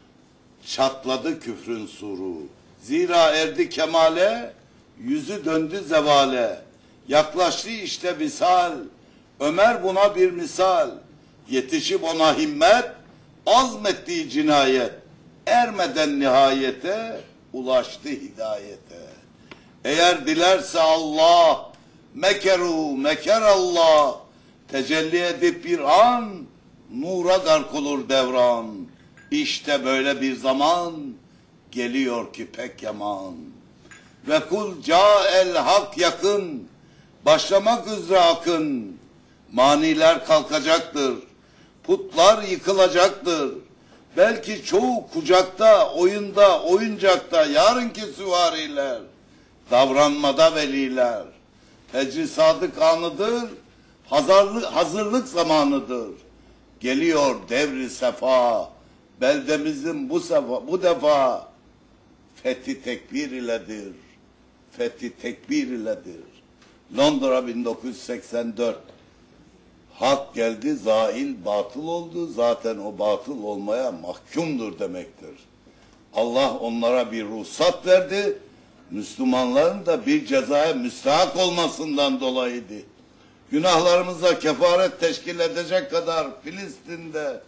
[SPEAKER 2] çatladı küfrün suru, zira erdi kemale, yüzü döndü zevale, yaklaştı işte visal, Ömer buna bir misal, yetişip ona himmet, azmettiği cinayet, ermeden nihayete, ulaştı hidayete. Eğer dilerse Allah, mekeru mekerallah, tecelli edip bir an, nura gark olur devran. İşte böyle bir zaman, geliyor ki pek yaman. Ve kul ca'el hak yakın, başlamak üzere akın, maniler kalkacaktır, putlar yıkılacaktır. Belki çoğu kucakta, oyunda, oyuncakta, yarınki süvariler, davranmada veliler, fecri sadık anıdır, hazırlık zamanıdır. Geliyor devri sefa, beldemizin bu defa fethi tekbir iledir. Fethi tekbir iledir. Londra 1984. Hak geldi, zail batıl oldu. Zaten o batıl olmaya mahkumdur demektir. Allah onlara bir ruhsat verdi. Müslümanların da bir cezaya müstahak olmasından dolayıydı. Günahlarımıza kefaret teşkil edecek kadar Filistin'de,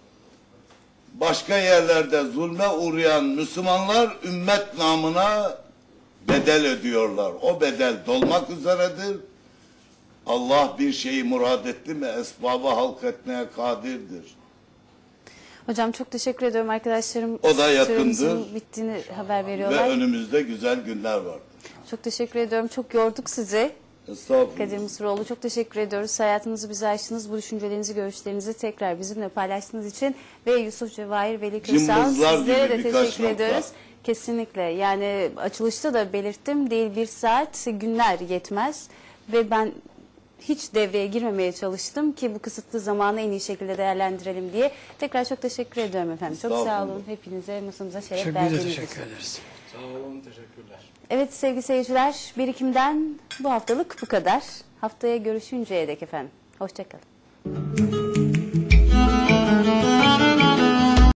[SPEAKER 2] başka yerlerde zulme uğrayan Müslümanlar ümmet namına bedel ödüyorlar. O bedel dolmak üzeredir. Allah bir şeyi murad etti mi esbabı halk etmeye kadirdir.
[SPEAKER 1] Hocam çok teşekkür ediyorum. Arkadaşlarım
[SPEAKER 2] o da
[SPEAKER 1] süremizin
[SPEAKER 2] yakındır
[SPEAKER 1] bittiğini haber veriyorlar.
[SPEAKER 2] ve önümüzde güzel günler var.
[SPEAKER 1] Çok teşekkür ediyorum. Çok yorduk sizi.
[SPEAKER 2] Estağfurullah.
[SPEAKER 1] Kadir Mısıroğlu, çok teşekkür ediyoruz. Hayatınızı bize açtınız. Bu düşüncelerinizi, görüşlerinizi tekrar bizimle paylaştığınız için ve Yusuf Cevahir, Veli Köksal,
[SPEAKER 2] Cımbızlar
[SPEAKER 1] sizlere
[SPEAKER 2] gibi
[SPEAKER 1] de
[SPEAKER 2] birkaç
[SPEAKER 1] teşekkür
[SPEAKER 2] nokta.
[SPEAKER 1] ediyoruz. Kesinlikle. Yani açılışta da belirttim. Değil bir saat, günler yetmez. Ve ben hiç devreye girmemeye çalıştım ki bu kısıtlı zamanı en iyi şekilde değerlendirelim diye. Tekrar çok teşekkür ediyorum efendim. Çok sağ olun. Hepinize masamıza şeref verdiğiniz için.
[SPEAKER 4] Teşekkür ederiz.
[SPEAKER 3] Sağ olun, teşekkürler.
[SPEAKER 1] Evet sevgili seyirciler, Birikim'den bu haftalık bu kadar. Haftaya görüşünceye dek efendim. Hoşçakalın.